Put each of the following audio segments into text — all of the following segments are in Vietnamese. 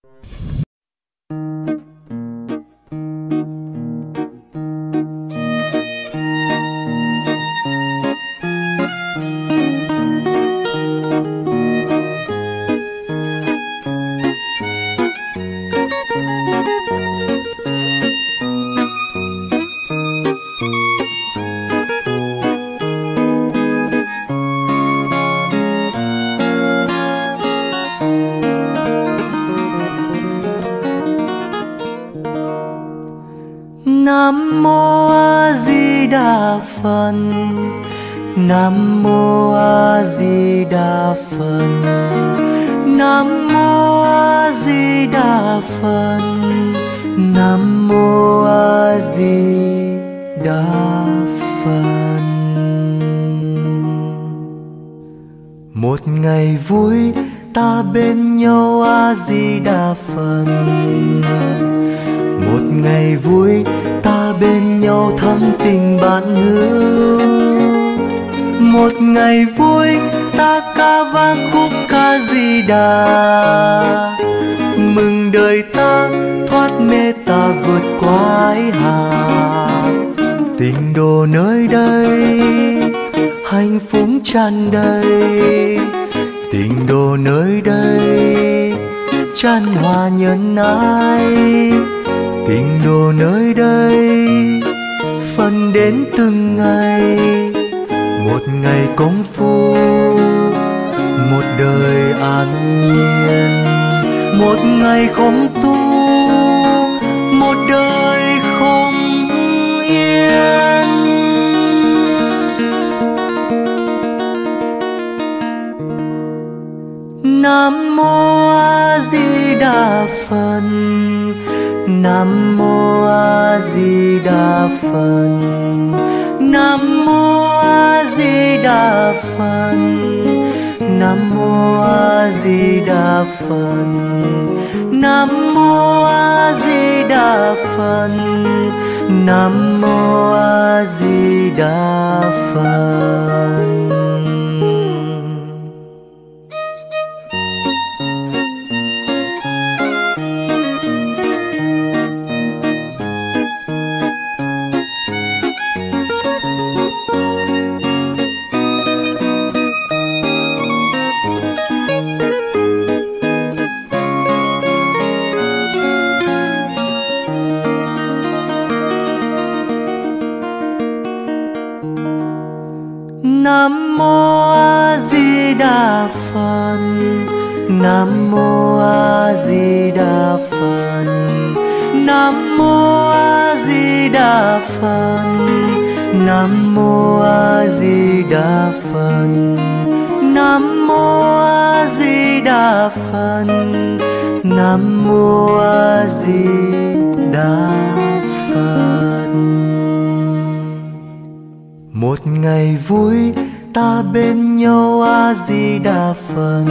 Nam mô A Di Đà Phật. Nam mô A Di Đà Phật. Nam mô A Di Đà Phật. Nam mô A Di Đà Phật. Một ngày vui ta bên nhau A Di Đà Phật. Một ngày vui ta bên nhau thắm tình bạn hữu. Một ngày vui ta ca vang khúc ca Di Đà. Mừng đời ta thoát mê ta vượt qua ái hà. Tình đồ nơi đây hạnh phúc tràn đầy. Tình đồ nơi đây chan hòa nhân ái. Tình đồ nơi đây phân đến từng ngày. Một ngày công phu, một đời an nhiên. Một ngày không tu, một đời không yên. Nam mô A Di Đà Phật. Nam mô A Di Đà Phật. Nam mô A Di Đà Phật. Nam mô A Di Đà Phật. Nam mô A Di Đà Phật. Nam mô A Di Đà Phật. Nam mô A Di Đà Phật. Nam mô A Di Đà Phật. Nam mô A Di Đà Phật. Nam mô A Di Đà Phật. Nam mô A Di Đà Phật. Nam mô A Di Đà Phật. Một ngày vui ta bên nhau A Di Đà Phật.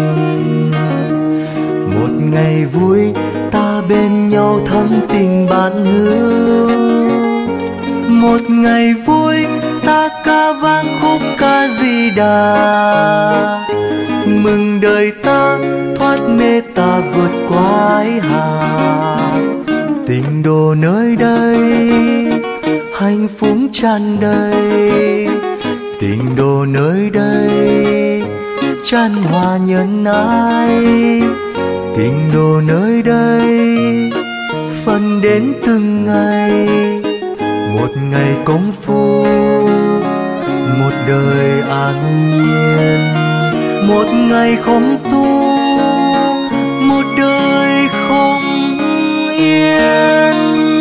Một ngày vui ta bên nhau thắm tình bạn hữu. Một ngày vui ta ca vang khúc ca Di Đà. Mừng đời ta thoát mê ta vượt qua ái hà. Tình đồ nơi đây hạnh phúc tràn đầy. Tình đồ nơi đây chan hòa nhân ái. Tình đồ nơi đây phân đến từng ngày. Một ngày công phu, một đời an nhiên. Một ngày không tu, một đời không yên.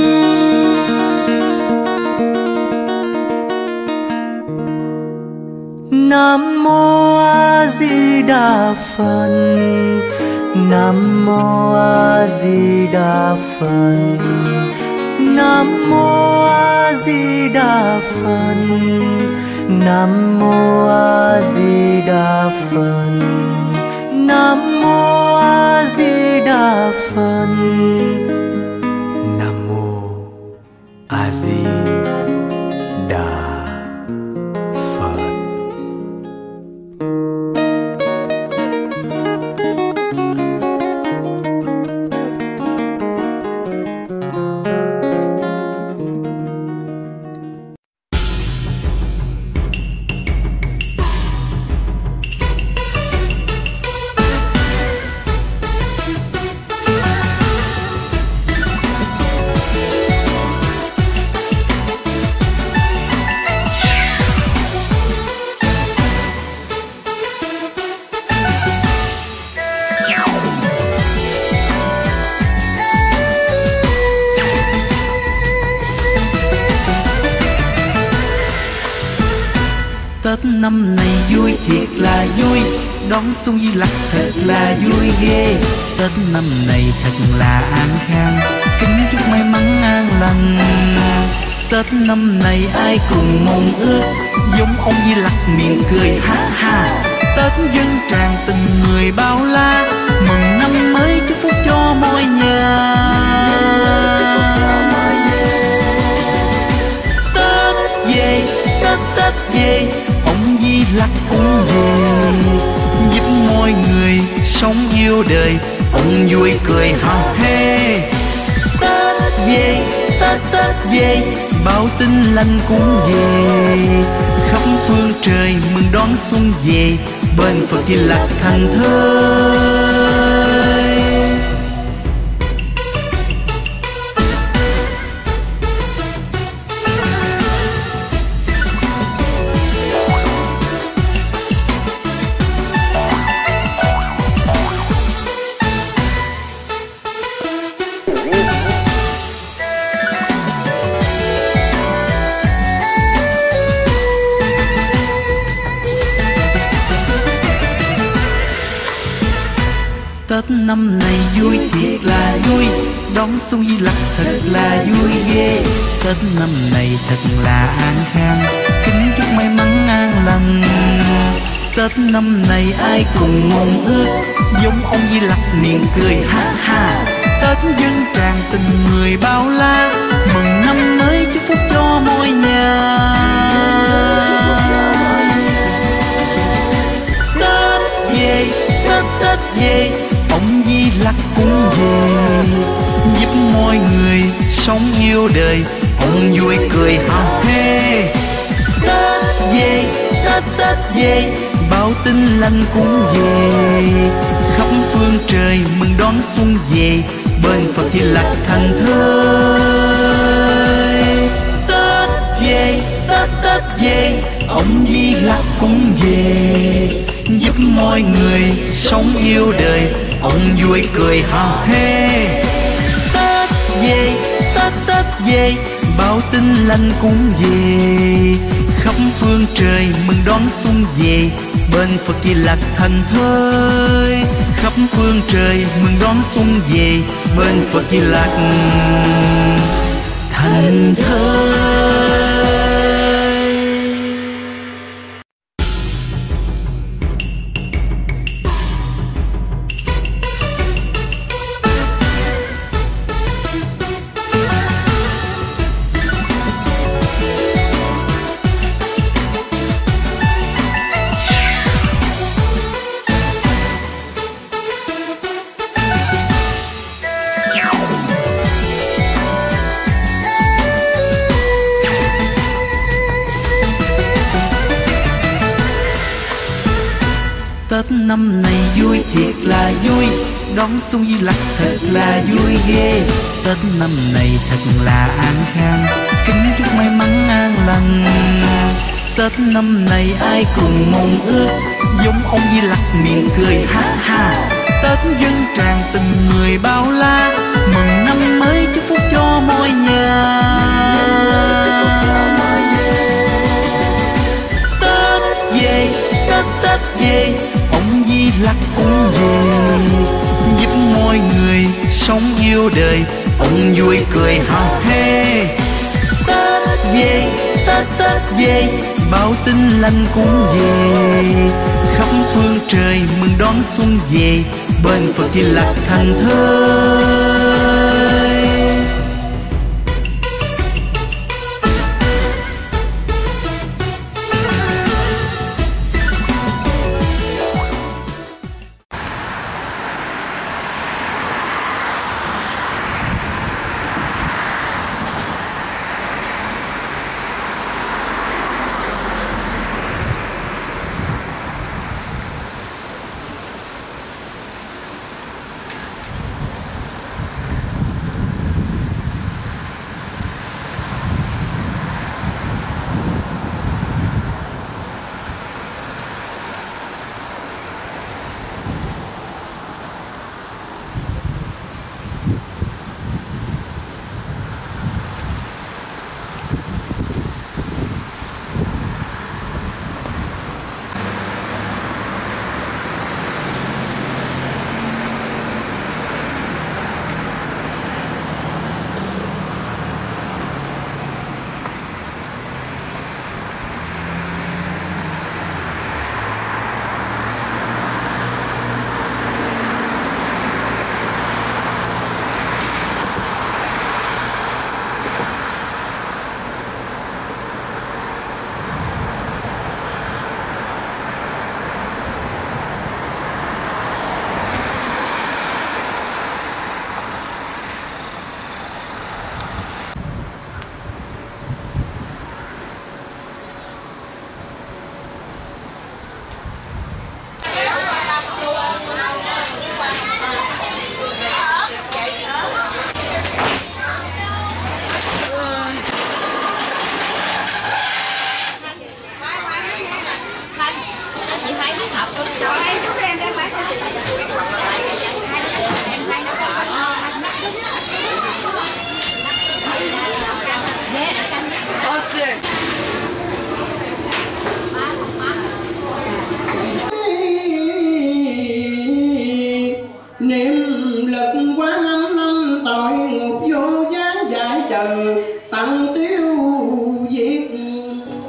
Nam mô A Di Đà Phật. Nam mô A Di Đà Phật. Nam mô A Di Đà Phật. Nam mô A Di Đà Phật. Nam mô A Di Đà Phật. Nam mô A Di Đà Phật. Tết năm này vui thiệt là vui, đón xuân Di Lặc thật là vui ghê. Tết năm này thật là an khang, kính chúc may mắn an lành. Tết năm này ai cùng mong ước, giống ông Di Lặc miệng cười ha ha. Tết dân tràn tình người bao la, mừng năm mới chúc phúc cho mọi nhà. Tết về, Tết về, ông Di Lặc cũng về, giúp mọi người sống yêu đời, ông vui cười hò hê. Tết về, Tết về, bao tin lành cũng về, khắp phương trời mừng đón xuân về, bên Phật Di Lặc thành thơi. Tết năm này vui thiệt là vui, đón xuân Di Lặc thật là vui ghê. Tết năm này thật là an khang, kính chúc may mắn an lành. Tết năm này ai cùng mong ước, giống ông Di Lặc miệng cười ha ha. Tết dân tràn tình người bao la, mừng năm mới chúc phúc cho mọi nhà. Tết về, Tết về, ông Di Lặc cũng về, giúp mọi người sống yêu đời, ông vui cười hò hê. Tết về, Tết về, bao tin lành cũng về, khắp phương trời mừng đón xuân về, bên Phật Di Lặc thành thơi. Tết về, Tết về, ông Di Lặc cũng về, giúp mọi người sống yêu đời, ông vui cười hò hê. Tết về, Tết về, bao tin lành cũng về, khắp phương trời mừng đón xuân về, bên Phật Di Lặc thành thơi. Khắp phương trời mừng đón xuân về, bên Phật Di Lặc thành thơi. Tết năm này vui thiệt là vui, đón xuân Di Lặc thật là vui ghê. Tết năm này thật là an khang, kính chúc may mắn an lành. Tết năm này ai cùng mong ước, giống ông Di Lặc miệng cười ha ha. Tết dân tràn tình người bao la, mừng năm mới chúc phúc cho mọi nhà. Tết về, Tết về, ông Di Lặc cũng về, giúp mọi người sống yêu đời, ông vui cười hò hê. Tết về, Tết về, bao tin lành cũng về, khắp phương trời mừng đón xuân về, bên Phật Di Lặc thành thơi.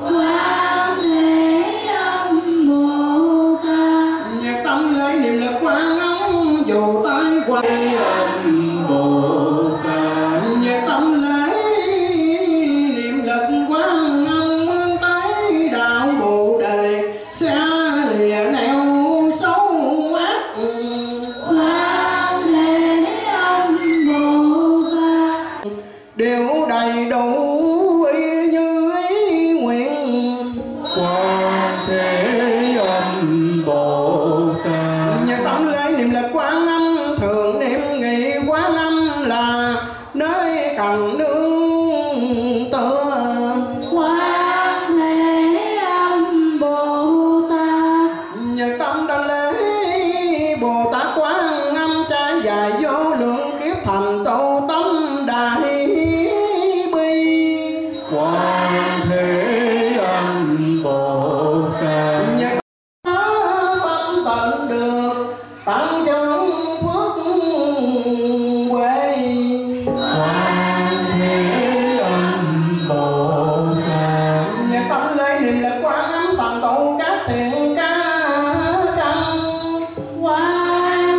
Quán Thế Âm Bồ Tát. Nhiệt tâm lấy niệm lực Quán Âm dù tay Quán Âm Bồ Tát. Nhiệt tâm lấy niệm lực Quán Âm hướng tới đạo Bồ Đề, sẽ lìa nẻo xấu ác. Quán Thế Âm Bồ Tát. Điều đầy đủ y như ý nguyện. Quán Thế Âm Bồ Tát. Nhờ tâm lễ niệm lực Quán Âm, thường niệm nghị Quán Âm là nơi cần nương tựa. Quán Thế Âm Bồ Tát. Nhờ tâm đảnh lễ Bồ Tát Quán Âm, trải dài vô lượng kiếp thành tựu tâm đại bi. Quán Thế Âm Bồ Tát. Nhờ tâm tận được tăng trưởng phước huệ. Quán Thế Âm Bồ Tát. Nhờ tâm lễ niệm lực Quán Âm thành tựu các thiện ca căn. Quán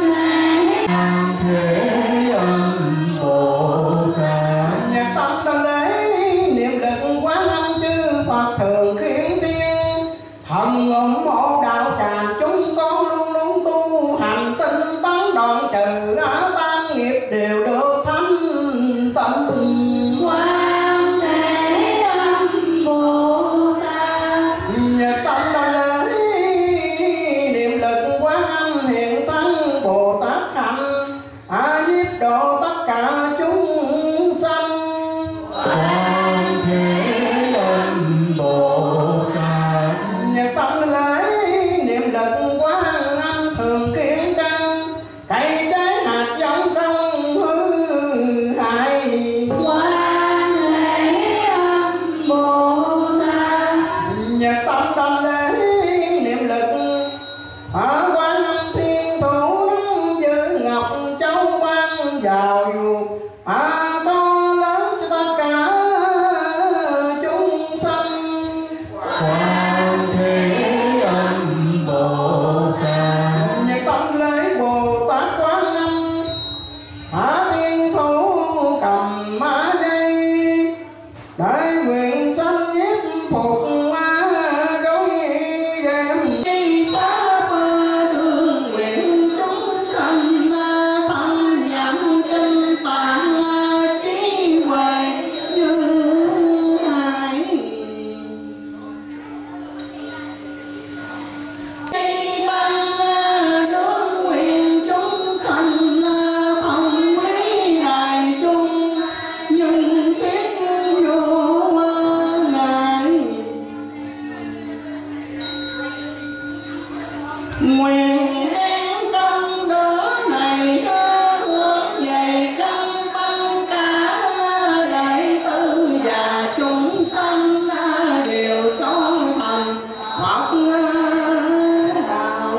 Thế Âm Bồ Tát. Nhờ tâm đảnh lễ niệm lực Quán Âm, chư Phật thường khiến tiên thần ủng hộ đạo tràng. Chúng con luôn luôn tu hành tinh tấn, đoạn trừ á tam nghiệp đều được thanh tịnh. Quán Thế Âm Bồ Tát. Nhờ tâm đảnh lễ niệm lực Quán Âm, hiện tăng Bồ Tát hạnh giết độ tất cả chúng sanh. Quán Thế Âm Bồ Tát. Nhờ tâm lễ niệm lực Quán Âm, thường kiến căn cày trái hạt giống sông hư hại. Quán Thế Âm Bồ Tát. Nhờ tâm đảnh lễ niệm lực Quán Âm, thiên thủ nắm giữ ngọc châu ban vào to lớn cho tất cả chúng sanh. Quán Thế Âm Bồ Tát. Nhờ tâm lễ Bồ Tát Quán Âm, thiên thủ cầm má dây, đại nguyện sanh nhiếp phục rối đêm. Chi pháp đường nguyện chúng sanh thân nhậm kinh tạng trí huệ như hải. Cây tăng nước nguyện chúng sanh thông lý đại chung, nhưng tiếc vô ngại. Nguyện đem công đỡ này hướng về khắp tất cả đệ tử và chúng sanh đều cho thành Phật đạo.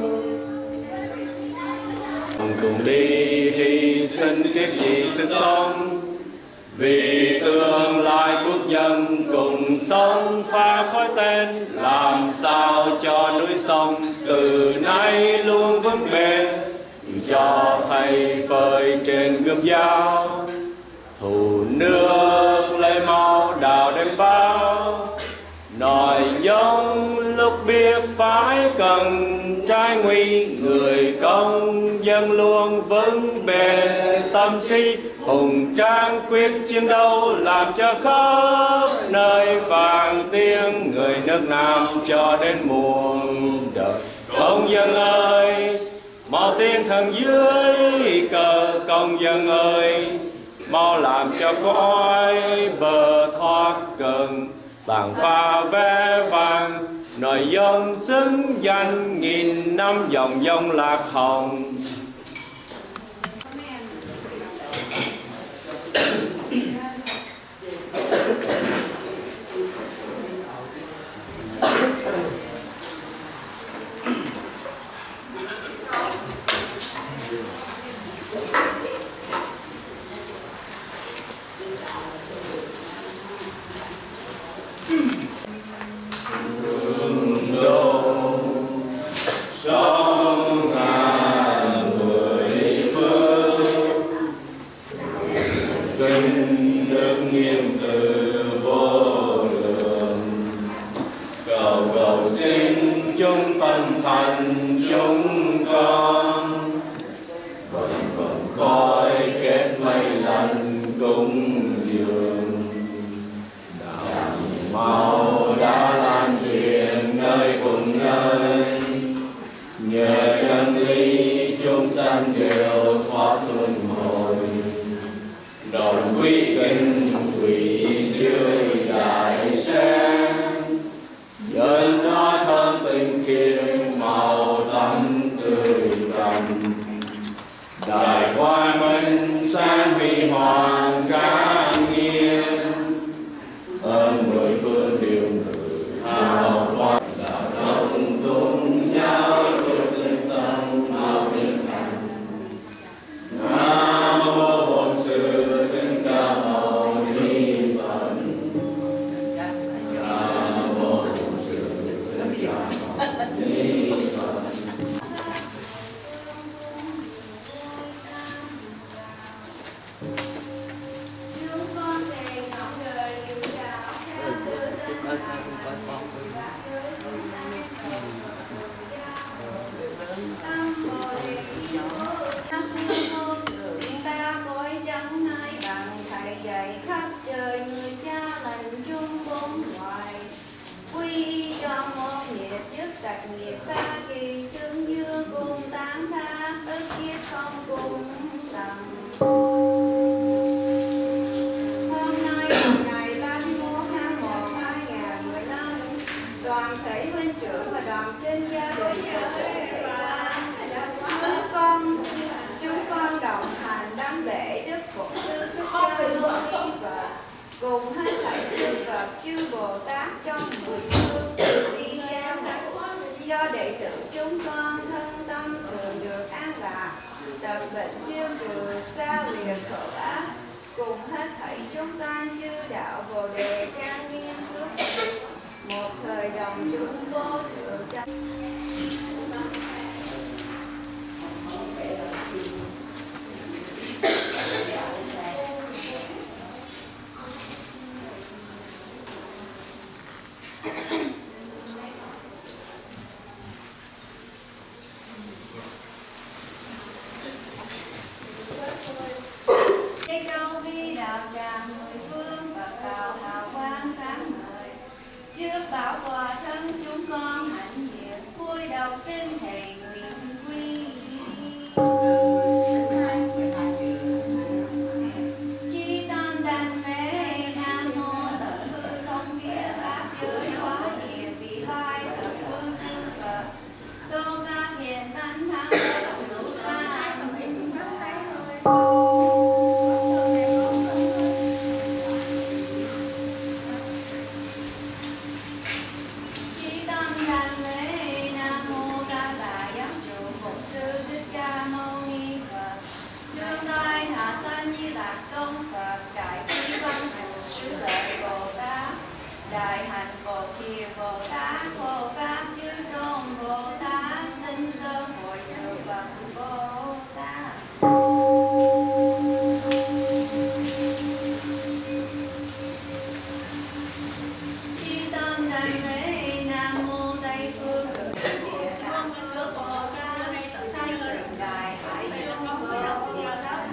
Cùng đi hy sinh kiếp gì sinh sống, vì tương lai quốc dân cùng sống phá khói tên, làm sao cho núi sông từ nay luôn vững bền, cho thầy phơi trên gươm dao. Thù nước lấy máu đào đem bao, nói giống lúc biết phải cần trái nguy, người công dân luôn vững bền tâm trí, hùng tráng quyết chiến đấu làm cho khắp nơi vang tiếng người nước Nam cho đến muôn đời. Công dân ơi, mau tiên thần dưới cờ, công dân ơi, mau làm cho cõi bờ thoát cần, bảng pha vé vàng nội dung xứng danh nghìn năm dòng dông lạc hồng. cầu xin chúng tâm thành chúng con vần khói kết mây lành cúng dường đạo mau đã lan truyền nơi cùng nơi nhờ chân lý chúng sanh đều thoát luân hồi đồng quý kinh quỷ dưới đại sen dân nó thơm tinh khiết màu tắm tươi rành đại quang minh sáng huy hoàng các nghiêng ơn mười phương điều ngự hào quang đạo đồng tung nhau được linh tâm mau tinh thành nam mô bổn sư thích ca mâu ni phật nam mô bổn sư thích ca mâu ni phật. Sạch nghiệp ta kỳ xương dương cùng tán tha ức kiếp không cùng tầm. Hôm nay là ngày 31 tháng 1 2015, toàn thể huynh trưởng và đoàn sinh gia đình chúng con đồng hành đảnh lễ Đức Phật Sư Thích Ca Mâu Ni Phật cùng hết thảy chư Phật chư Bồ Tát trong mười phương đi giao cho đệ tử chúng con thân tâm thường được an lạc, tật bệnh tiêu trừ, xa lìa khổ ác, cùng hết thảy chúng sanh chư đạo Bồ đề trang nghiêm phước đức, một thời đồng chung vô thượng chân. Trước bảo hòa thân chúng con hạnh nguyện vui đầu xin thầy nguyện quy chi tâm đảnh lễ nam mô thượng hư không nghĩa pháp giới hóa địa vị lai thập phương chư Phật tôn pháp hiện tánh thắng đủ ta đại hạnh Phổ Hiền Bồ Tát, Phổ Pháp chư tôn Bồ Tát, Linh Sơn Hội Thượng Phật Bồ Tát. Chi tâm đảnh lễ nam mô Tây phương cực địa Tạng Phước Bồ Tát, Thái Thượng Đại Hải Trung Bồ Tát.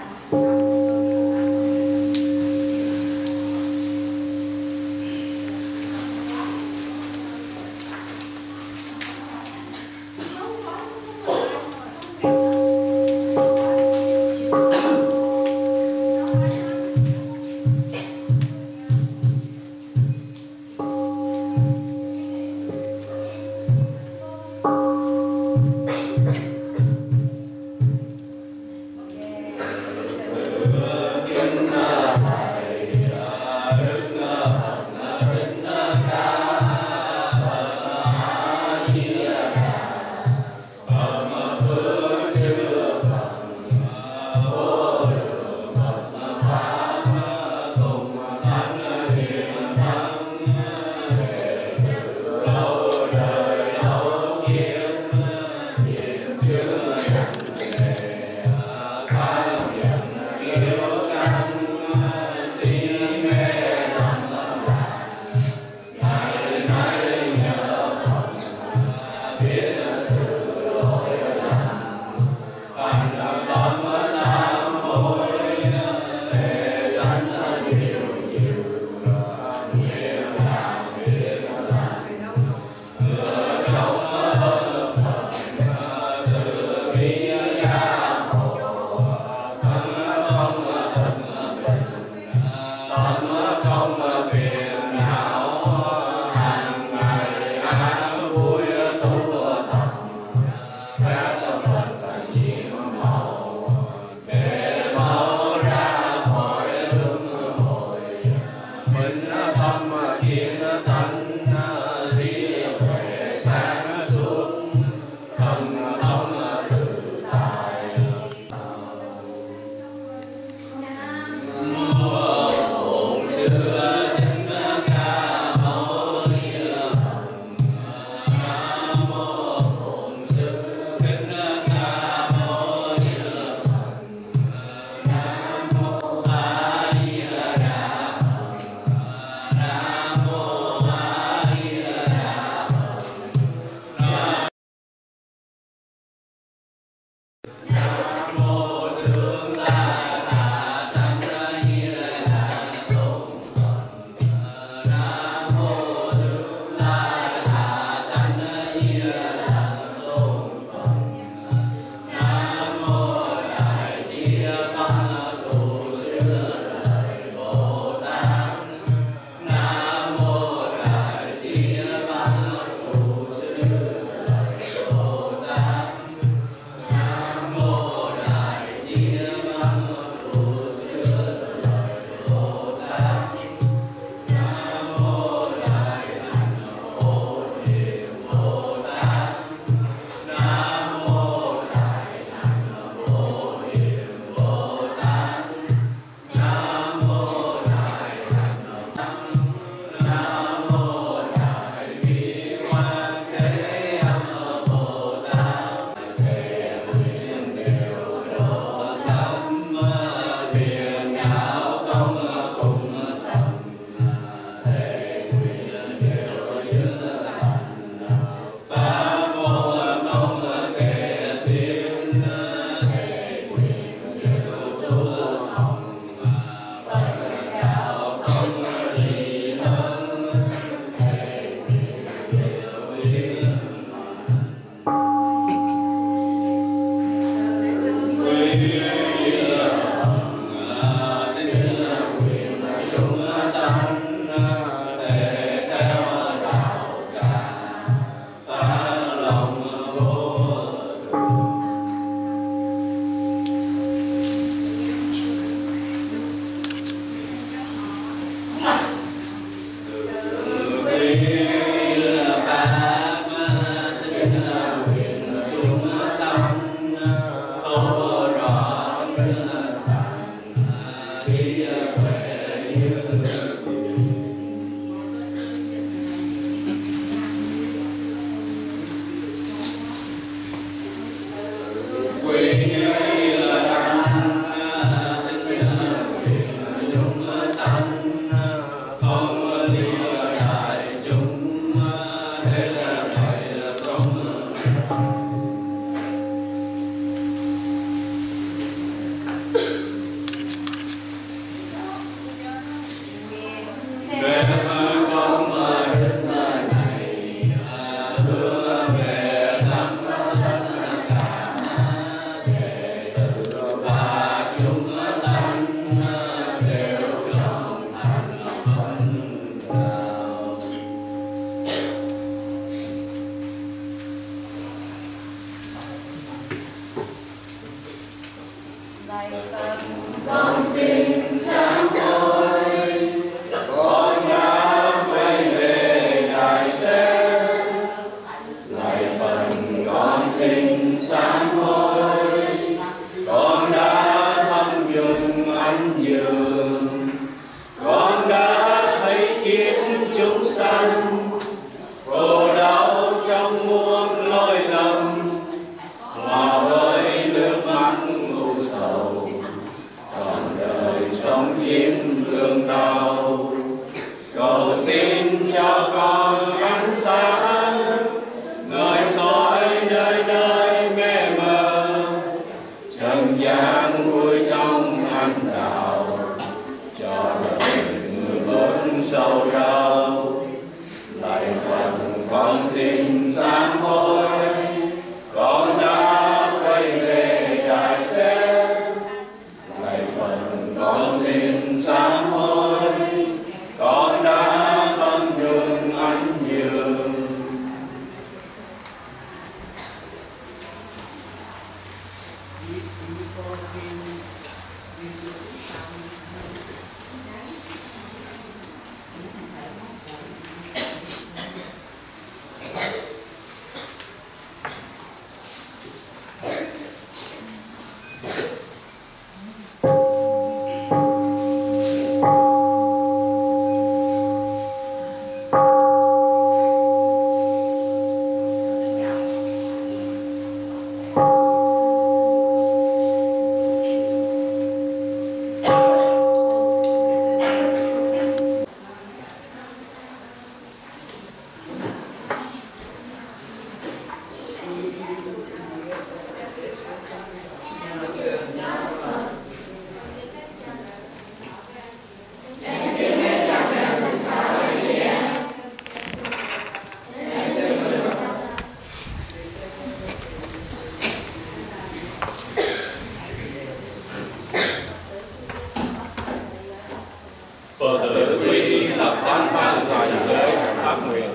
con xin sám hối, con đã quay về đại sẽ. Lạy phần con xin sám hối, con đã tâm nhường anh nhiều. Phật tử quy y tập quán pháp và nhận lễ phát nguyện.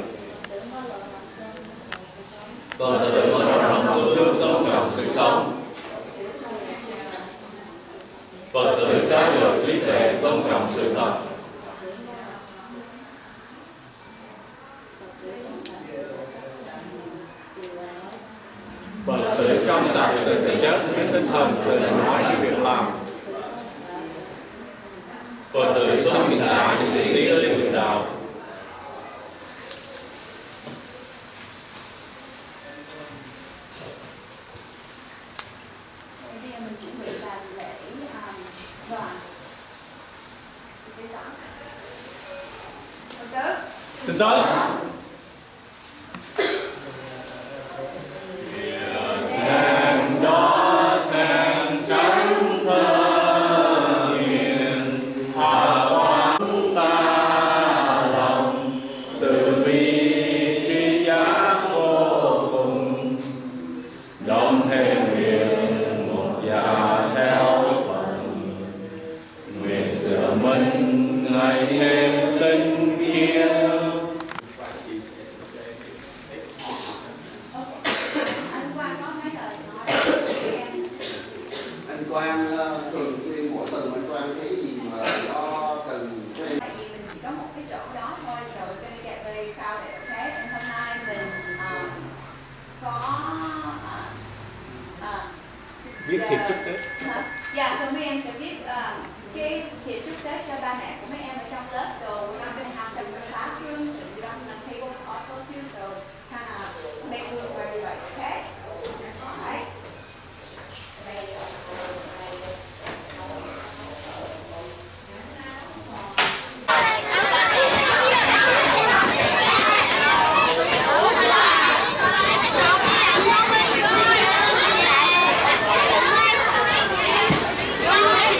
Phật tử mở rộng yêu thương tôn trọng sự sống. Phật tử trao dồi trí tuệ tôn trọng sự thật. Phật tử trong sạch từ thể chất đến tinh thần, từ lời nói đến việc làm. Phật tử sống bình xã những lý lý nguyện đạo. Bây giờ mình chuẩn bị làm lễ đoàn. Phật tử. Tin tới. Viết thiệp chúc Tết. Dạ, so mấy em sẽ viết cái thiệp chúc Tết cho ba mẹ của mấy em ở trong lớp. So we're not going to have separate classrooms and we don't have tables also too. So kind of make room for everybody, okay? All right. Hãy subscribe cho kênh Ghiền Mì Gõ để không bỏ lỡ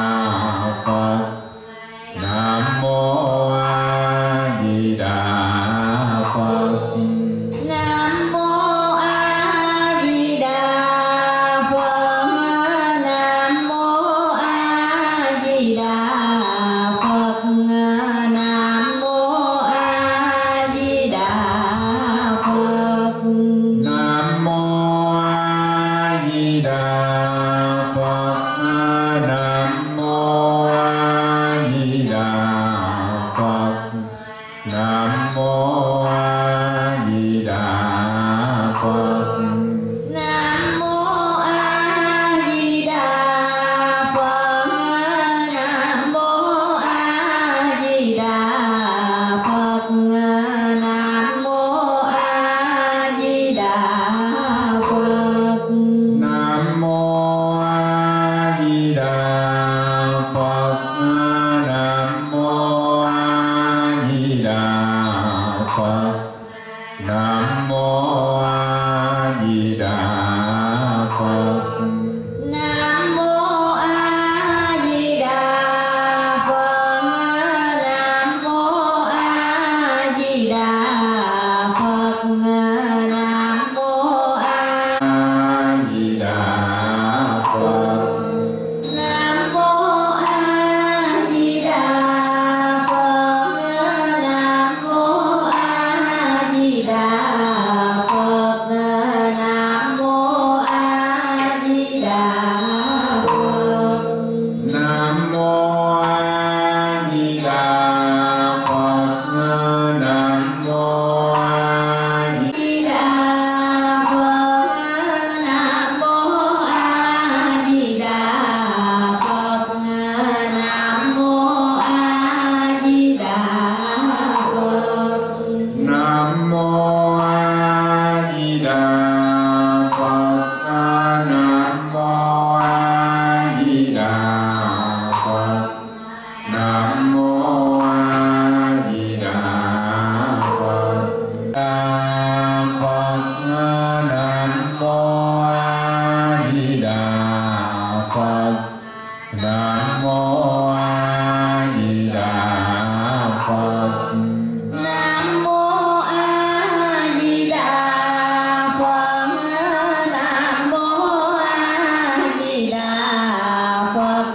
Nam mô A Di Đà Phật. Nam mô A Di Đà Phật. Nam mô A Di Đà Phật.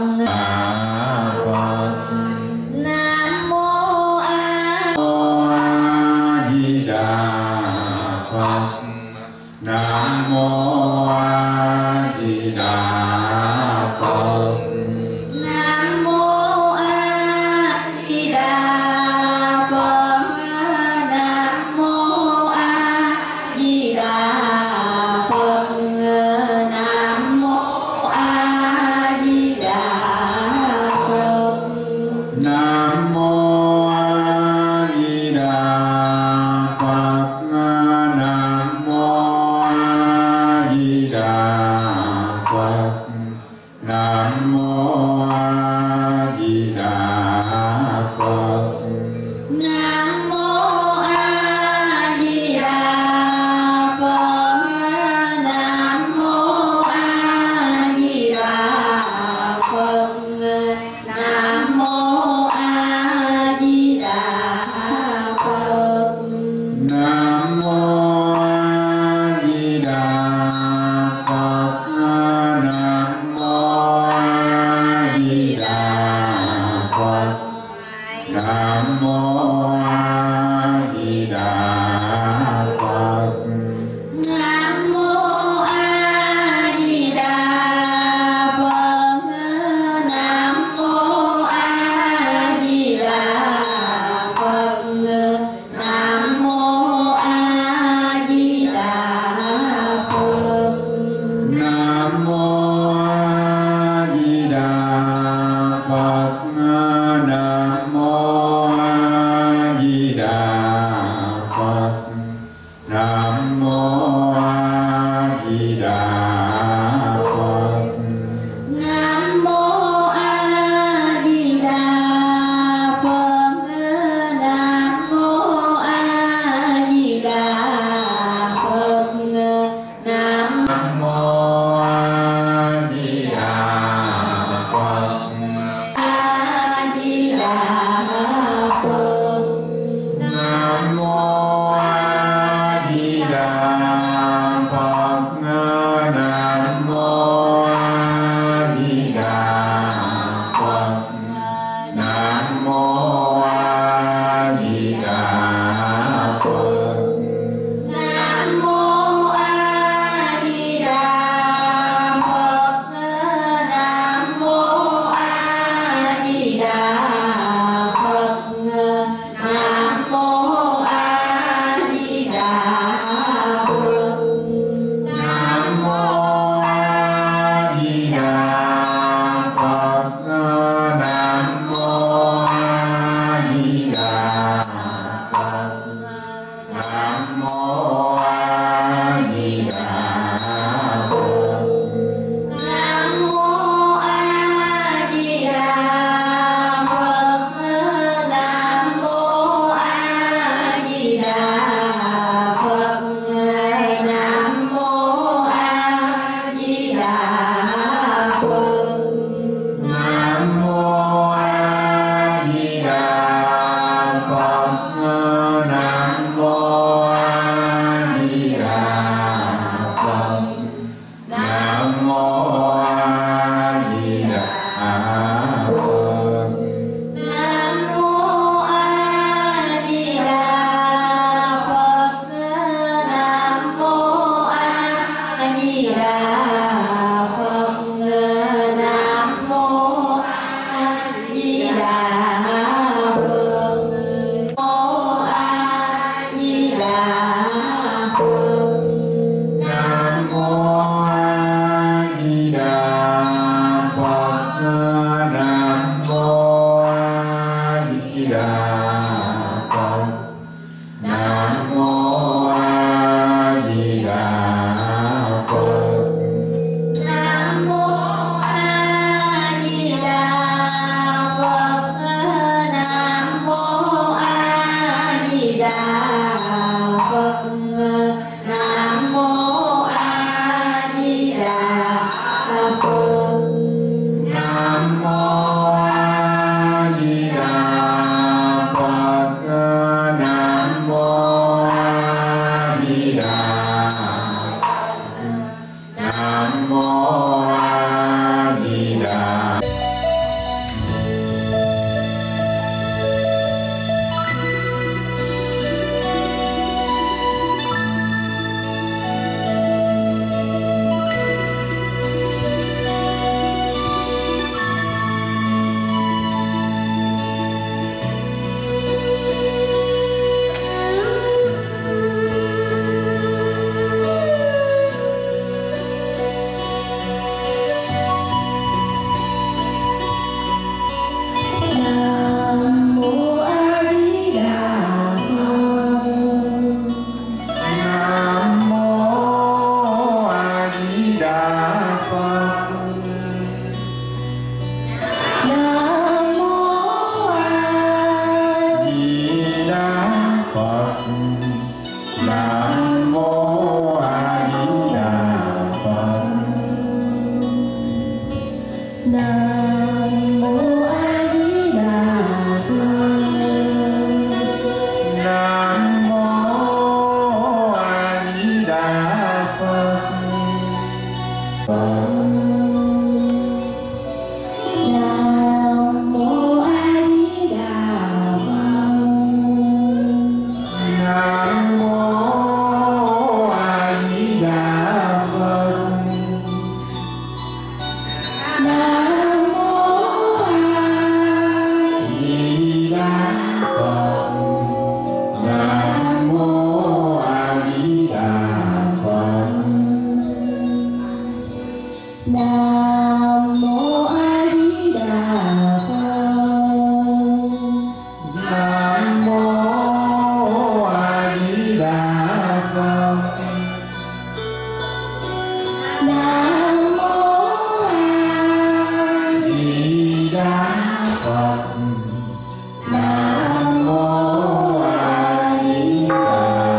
Nam mô A Di Đà Phật. Nam mô A Di Đà Phật. Nam mô A Di Đà Phật. Nam mô A Di Đà Phật. Nam mô A Di Đà Phật. Nam mô A Di Đà Phật. Nam mô A Di Đà Phật. Nam mô A Di Đà Phật. Nam mô A Di Đà Phật. Nam mô A Di Đà Phật. Nam mô A Di Đà Phật. Nam mô A Di Đà Phật. Nam mô A Di Đà Nam mô A Di Đà Phật. Nam mô A Di Đà Phật. Nam mô A Di Đà Phật. Nam mô A Di Đà Phật. Nam mô A Di Đà Phật. Nam mô A Di Đà Phật. Nam mô A Di Đà Phật. Nam mô A Di Đà Phật. Nam mô A Di Đà Phật. Nam mô A Di Đà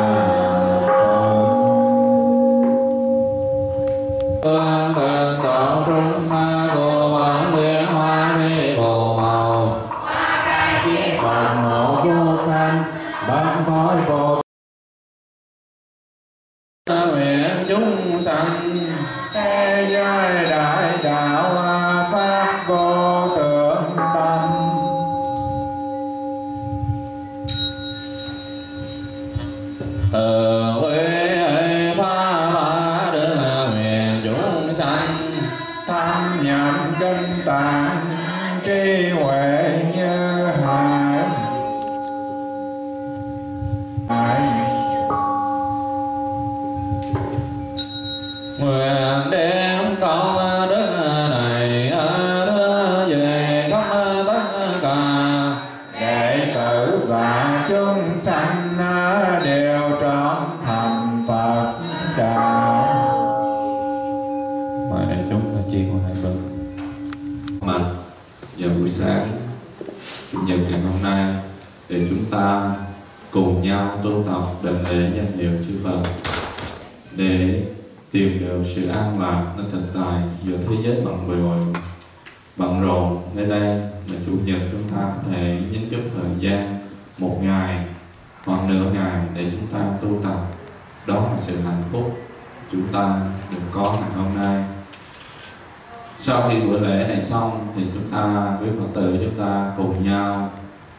Phật. Phật tổ trung ma bồ bản nguyện hoa ni bồ màu Phật ngộ vô sanh ban cõi bồ nguyện chúng sanh thế giới đại đạo pháp vô tượng tâm. Từ huệ pháp phá đức nguyện chúng sanh tham nhậm kinh tạng trí huệ như hải. Nguyện đem công đức này đưa về khắp tất cả đệ tử và chúng sanh đều trọn thành Phật đạo. Mời đại chúng ta chia qua hai bên. Mà vào buổi sáng Chủ nhật ngày hôm nay để chúng ta cùng nhau tu tập đảnh lễ danh hiệu chư Phật để tìm được sự an lạc nơi thực tại giữa thế giới bận rộn. Nơi đây là Chủ nhật, chúng ta có thể nhín chút thời gian một ngày hoặc nửa ngày để chúng ta tu tập. Đó là sự hạnh phúc chúng ta được có ngày hôm nay. Sau khi buổi lễ này xong thì chúng ta với Phật tử chúng ta cùng nhau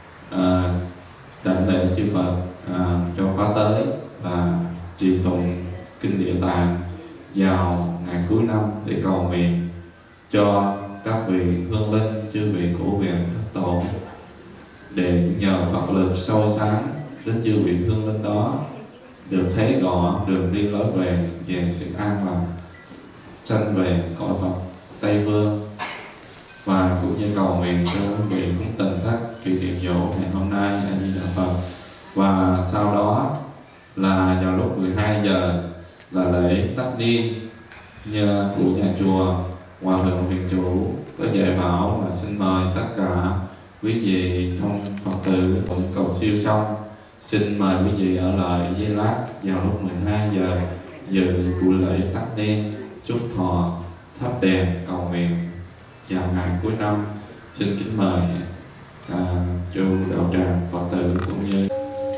đảnh lễ chư Phật cho khóa tới là trì tụng kinh Địa Tạng vào ngày cuối năm để cầu nguyện cho các vị hương linh, chư vị cổ viện thất tổ, để nhờ Phật lực soi sáng đến chư vị hương linh đó được thấy rõ đường đi lối về sự an lạc sanh về cõi Phật Tây Phương, và cũng như cầu nguyện cho quý vị cũng tình thất kỷ niệm dỗ ngày hôm nay A Di Đà Phật. Và sau đó là vào lúc 12 giờ là lễ tất niên, nhờ của nhà chùa Hòa Thượng Viện Chủ có dạy bảo là xin mời tất cả quý vị trong Phật tử cầu siêu xong, xin mời quý vị ở lại Di Lát vào lúc 12 giờ dự buổi lễ tất niên chúc thọ thắp đèn cầu nguyện chào ngày cuối năm. Xin kính mời chư đạo tràng Phật tử cũng như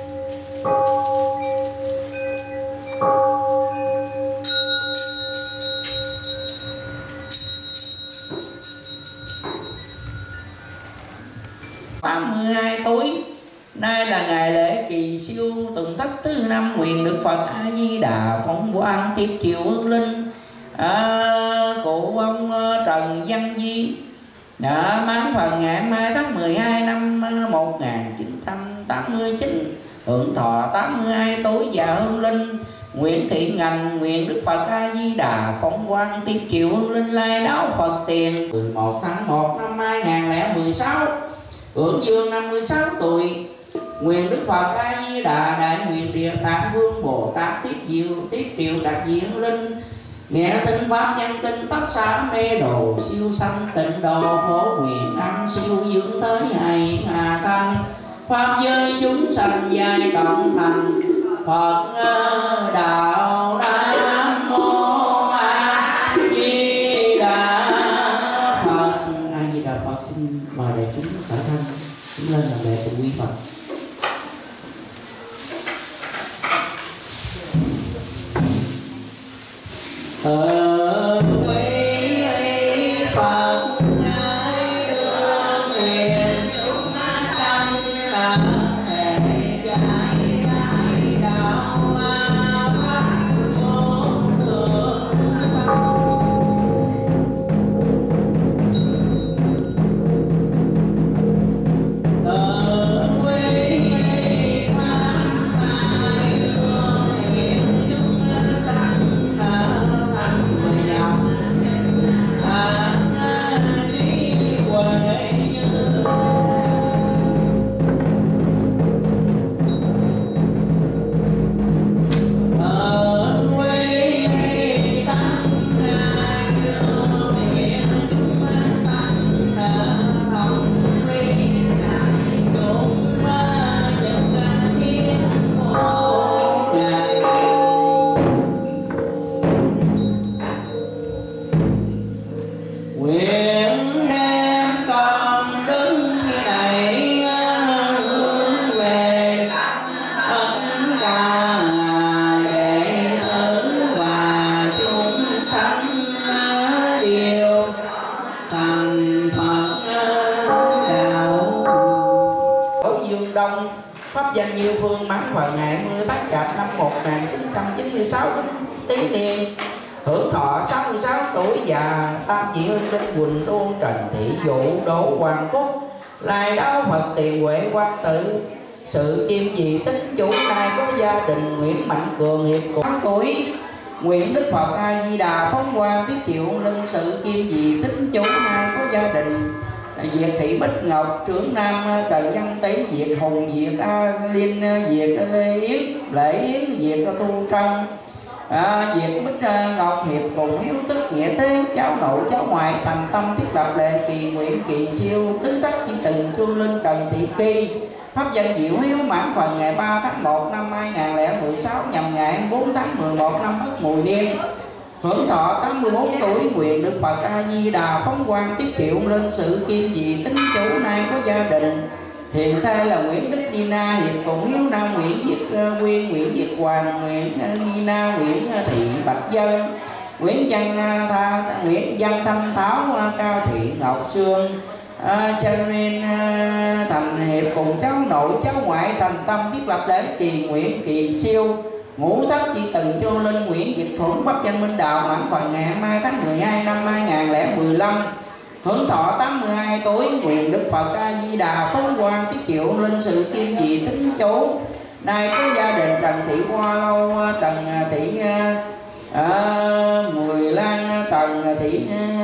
tối nay là ngày lễ kỳ siêu tuần thất thứ năm. Nguyện Đức Phật A Di Đà phóng quang tiếp chiều hương linh cụ ông Trần Văn Di mãn phần ngày 2 tháng 12 năm 1989, hưởng thọ 82 tuổi già hương linh. Nguyện thiện ngành nguyện Đức Phật A Di Đà phóng quang tiếp chiều hương linh lai đáo Phật tiền 11 tháng 1 năm 2016, hưởng dương 56 tuổi. Nguyện Đức Phật A Di Đà đại nguyện Địa Tạng Vương Bồ Tát tiếp triệu đặc diện linh, nghe tinh pháp nhân kinh tất xã mê đồ siêu sanh tịnh độ phổ nguyện ăn siêu dưỡng tới hay hà tăng pháp giới chúng sanh giai cộng thành Phật đạo. Nam mô A Di Đà Phật. xin mời đại chúng khởi thân đứng lên làm lễ cùng quý Phật. Quý Phật ngài đường nguyện chúng sanh hệ giải đại đạo pháp vô thượng tâm. Pháp danh Nhiêu Phương mãn vào ngày 20 tháng Chạp năm 1996 Tý Niên, hưởng thọ 66 tuổi già. Tam chỉ hương linh Quỳnh Đôn Trần Thị Dụ Đỗ Hoàng Phúc lai đó Phật Tiền Huệ Quan Tự sự kim gì tính chủ nay có gia đình Nguyễn Mạnh Cường hiệp của 8 tuổi. Nguyện Đức Phật A Di Đà phóng quang tiếp chịu linh sự kim gì tính chủ nay có gia đình Diệt Thị Bích Ngọc trưởng Nam Trần Văn Tý Diệt Hùng Diệt A Liên Diệt Lê Yến Lễ Yến Diệt Tu Trân Diệt Bích Ngọc Hiệp cùng hiếu tức nghĩa tế cháu nội cháu ngoại thành tâm thiết lập lệ kỳ nguyện kỳ siêu tứ sắc chi từng Trương Linh Trần Thị Kỳ. Pháp danh Diệu Hiếu mãn phần ngày 3 tháng 1 năm 2016 nhằm ngày 24 tháng 11 năm Ất Mùi Niên, hưởng thọ 84 tuổi. Nguyện Đức Phật A Di Đà phóng quang tiếp kiệu lên sự kim gì tính chủ nay có gia đình hiện thê là Nguyễn Đức Nina Hiệp cùng hiếu nam Nguyễn Viết Quyên Nguyễn Viết Hoàng Nguyễn Nina Nguyễn Thị Bạch Dân Nguyễn Văn Thanh Tháo Cao Thị Ngọc Sương cho nên thành hiệp cùng cháu nội cháu ngoại thành tâm thiết lập lễ kỳ nguyện kỳ siêu ngũ thất chi từng Chu Linh Nguyễn Việt Thuận Pháp danh Minh Đạo mãn phần ngày 20 tháng 12 năm 2015, hưởng thọ 82 tuổi. Nguyện Đức Phật A Di Đà phóng quang tiết kiệu linh sự kim dị tính chủ nay có gia đình Trần Thị Hoa Lâu Trần Thị Mười Lan Trần Thị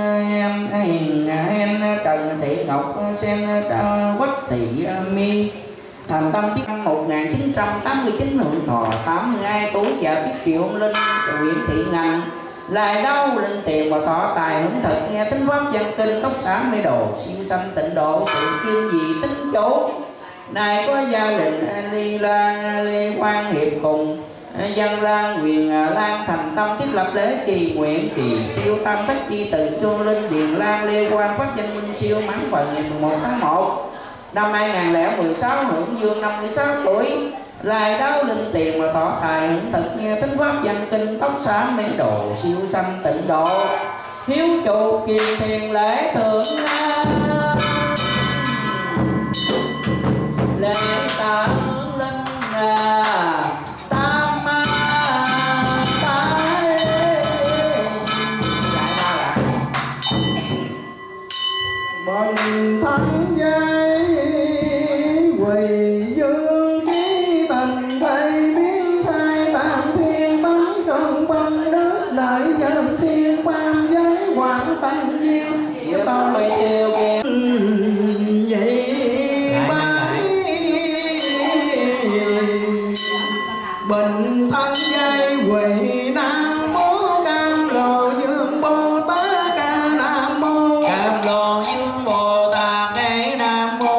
Hen Trần Thị Ngọc Sen Quách Thị Mi thành tâm tiết năm 1989 hưởng thọ 82 tuổi và tiết kiệu linh Nguyễn Thị Ngành lại đâu linh tiền và thọ tài hưởng thực nghe tính pháp văn kinh tốc sáng mê đồ siêu sanh tịnh độ sự kim dị tính chủ nay có gia đình Lê Quang Hiệp cùng dân Lan Quyền Lan thành tâm thiết lập lễ kỳ nguyện kỳ siêu tam tất chi từ Chu Linh Điền Lan Lê Quang phát danh minh siêu mãn phần ngày 11 tháng 1 năm 2016 hưởng dương 56 tuổi lại đáo linh tiền và thọ tài hưởng thực nghe tính pháp danh kinh tốc sáng mê đồ siêu sanh tịnh độ hiếu trụ kiền thiền lễ thượng lễ tạ hướng linh tam tái bần thắng giai quỳ dương khí thành thầy biến sai tạm thiên bắn sông băng nước lợi dân thiên quan giới quảng tăng diên tôi yêu vậy bình thân giai quỳ nam mô cam lộ dương bồ tát ca nam mô cam lộ dương bồ tát ca nam mô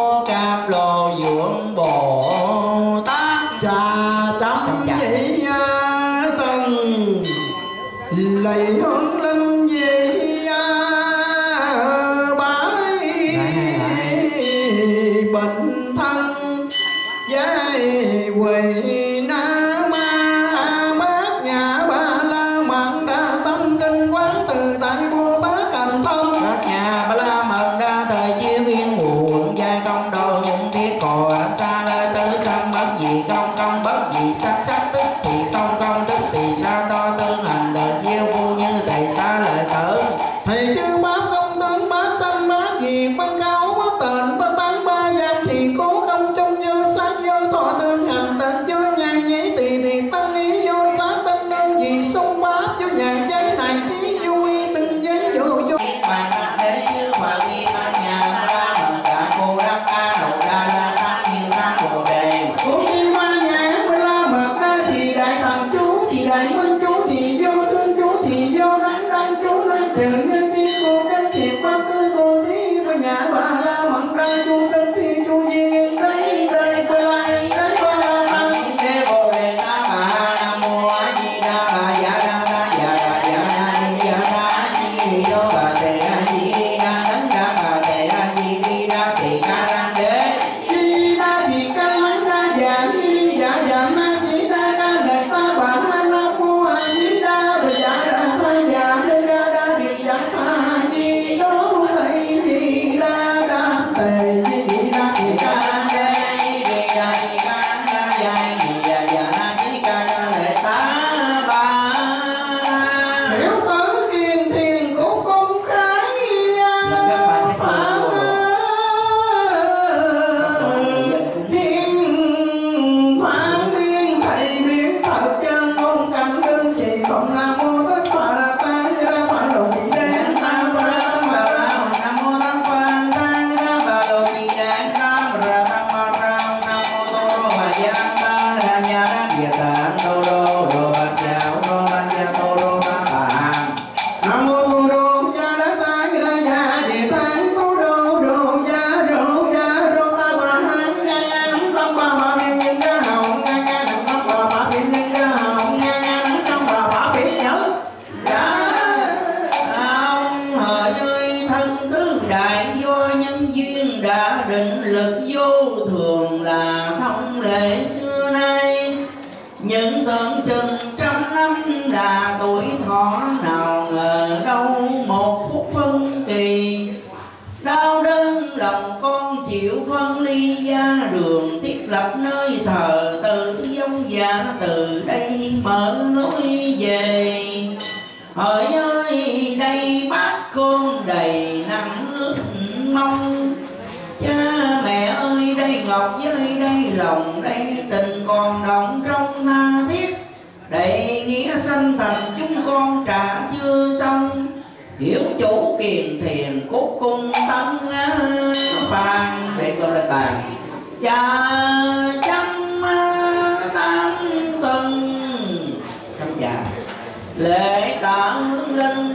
định lực vô thường là thông lệ xưa nay. Những tưởng chừng trăm năm đà tuổi thọ, nào ngờ đâu một phút phân kỳ. Đau đớn lòng con chịu phân ly gia đường, thiết lập nơi thờ tự vong giả, từ đây mở lối về. Hỡi ơi đây bác con đầy nặng ước mong, cha mẹ ơi đây ngọc với đây lòng, đây tình còn động trong tha thiết. Đầy nghĩa sanh thành chúng con trả chưa xong, hiểu chủ kiền thiền cốt cung tấn bàn. Để con lên bàn cha chăm tam tuần khâm già lễ tạ hướng linh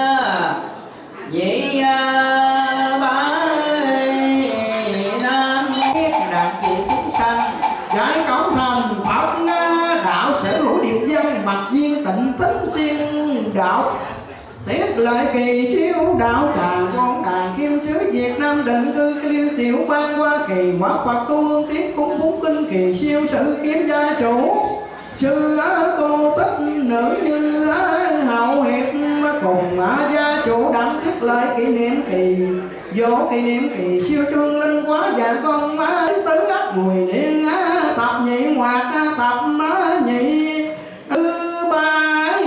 vị bá nam biết đàn chữ chúng sanh. Giải cổng thần Phật đạo sở hữu điệp dân, mặc nhiên tịnh tính tiên đạo. Tiết lợi kỳ siêu đạo trà con đàn kim sứ Việt Nam định cư kiêu tiểu ban Hoa Kỳ, hóa Phật tu hương tiết cúng phúng kinh kỳ siêu sự kiếm gia chủ. Sư cô tích nữ như hậu hiệp, cùng gia chủ đẳng tiết lợi kỷ niệm kỳ. Vô kỷ niệm kỳ siêu trương linh quá vàng con má tứ ấp mùi niên tập nhị hoạt tập nhị thứ ba.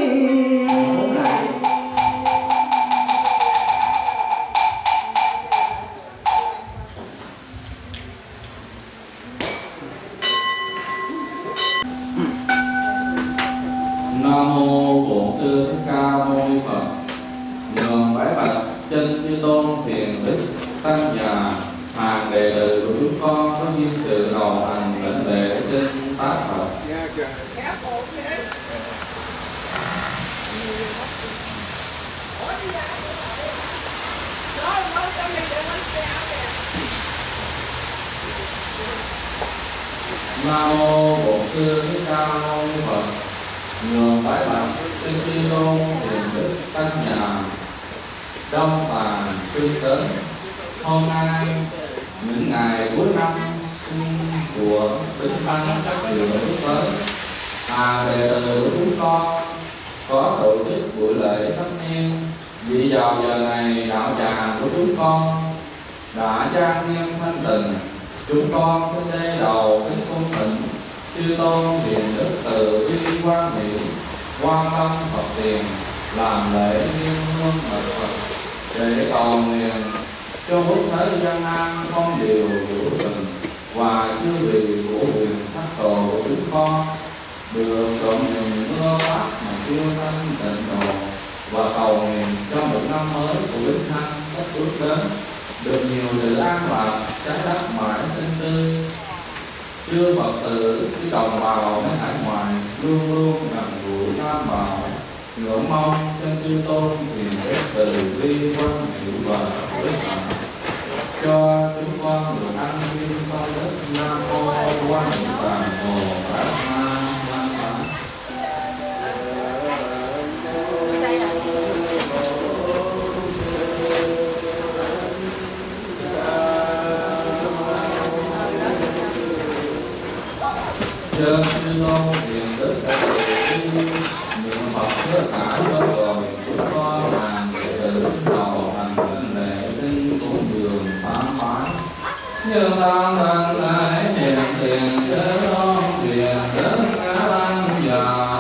Nam mô Bổn Sư Thích Ca Mâu Ni Phật. Nhường bái bạch chân chư tôn thiền đức tăng già, hàng đệ tử của chúng con có duyên sự đầu hành lĩnh lễ xin tác Phật. Nam mô Bổn Sư Thích Ca Mâu Ni Phật. Nhường bái bạch chân chư tôn thiền đức tăng nhà, đông tàn xương tấn. Hôm nay những ngày cuối năm của Bính Tăng các điều bước tới, hàng đệ tử của chúng con có tổ chức buổi lễ tất niên. Vì vào giờ này đạo tràng của chúng con đã trang nghiêm thanh tịnh, chúng con xin đây đầu kính cung thỉnh chư tôn thiền đức từ bi quan hỷ, quan tâm Phật tiền, làm lễ nghiêm hương mật Phật, để cầu nguyện cho quốc thế gian an không điều hữu tình, và chư vị của huyền thác tổ của chúng con được trọn những mưa mát mà siêu thanh tịnh độ, và cầu nguyện cho một năm mới của Bính Thanh sắp bước đến được nhiều sự an lạc, trái đất mãi xinh tươi. Chư Phật tử, chư đồng bào ở hải ngoại luôn luôn gần gũi Nam Bảo, ngưỡng mong chân chư tôn thiền đức từ bi quan hỷ và đức hạnh, cho chúng con được an viên công đức. Nam mô Quan Hỷ Tạng Bồ Tát Ma Lan Tát. Chân chư tôn thiền đức niệm Phật tất cả cho rồi chúng con hàng đệ tử đầu hành lĩnh lễ tinh cúng dường pháp mái. Như tam đăng lễ thiền thiền chớ tôn thiền đức tăng già.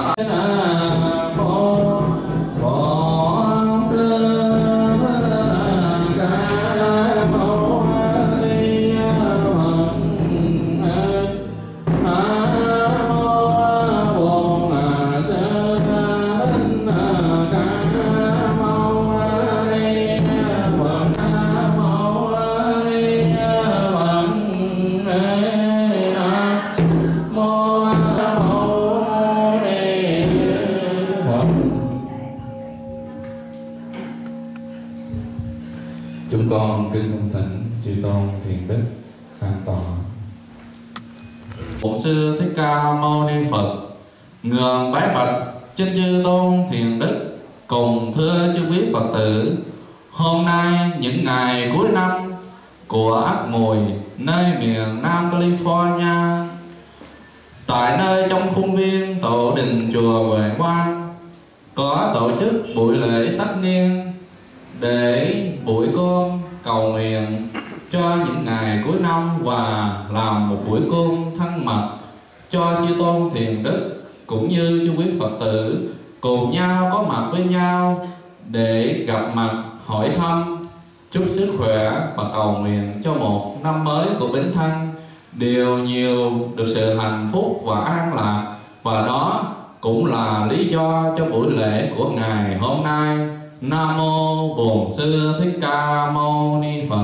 Chúng con kính cung thỉnh chư tôn thiền đức khang tọa. Bổn Sư Thích Ca Mâu Ni Phật. Ngưỡng bái bạch chân chư tôn thiền đức cùng thưa chư quý Phật tử. Hôm nay những ngày cuối năm của Ác Mùi, nơi miền Nam California. Tại nơi trong khuôn viên tổ đình chùa Huệ Quang có tổ chức buổi lễ tất niên để buổi cơm cầu nguyện cho những ngày cuối năm và làm một buổi cơm thân mật cho chư tôn thiền đức cũng như chư quý Phật tử cùng nhau có mặt với nhau để gặp mặt, hỏi thăm, chúc sức khỏe và cầu nguyện cho một năm mới của Bính Thân đều nhiều được sự hạnh phúc và an lạc. Và đó cũng là lý do cho buổi lễ của ngày hôm nay. Nam mô Bổn Sư Thích Ca Mâu Ni Phật.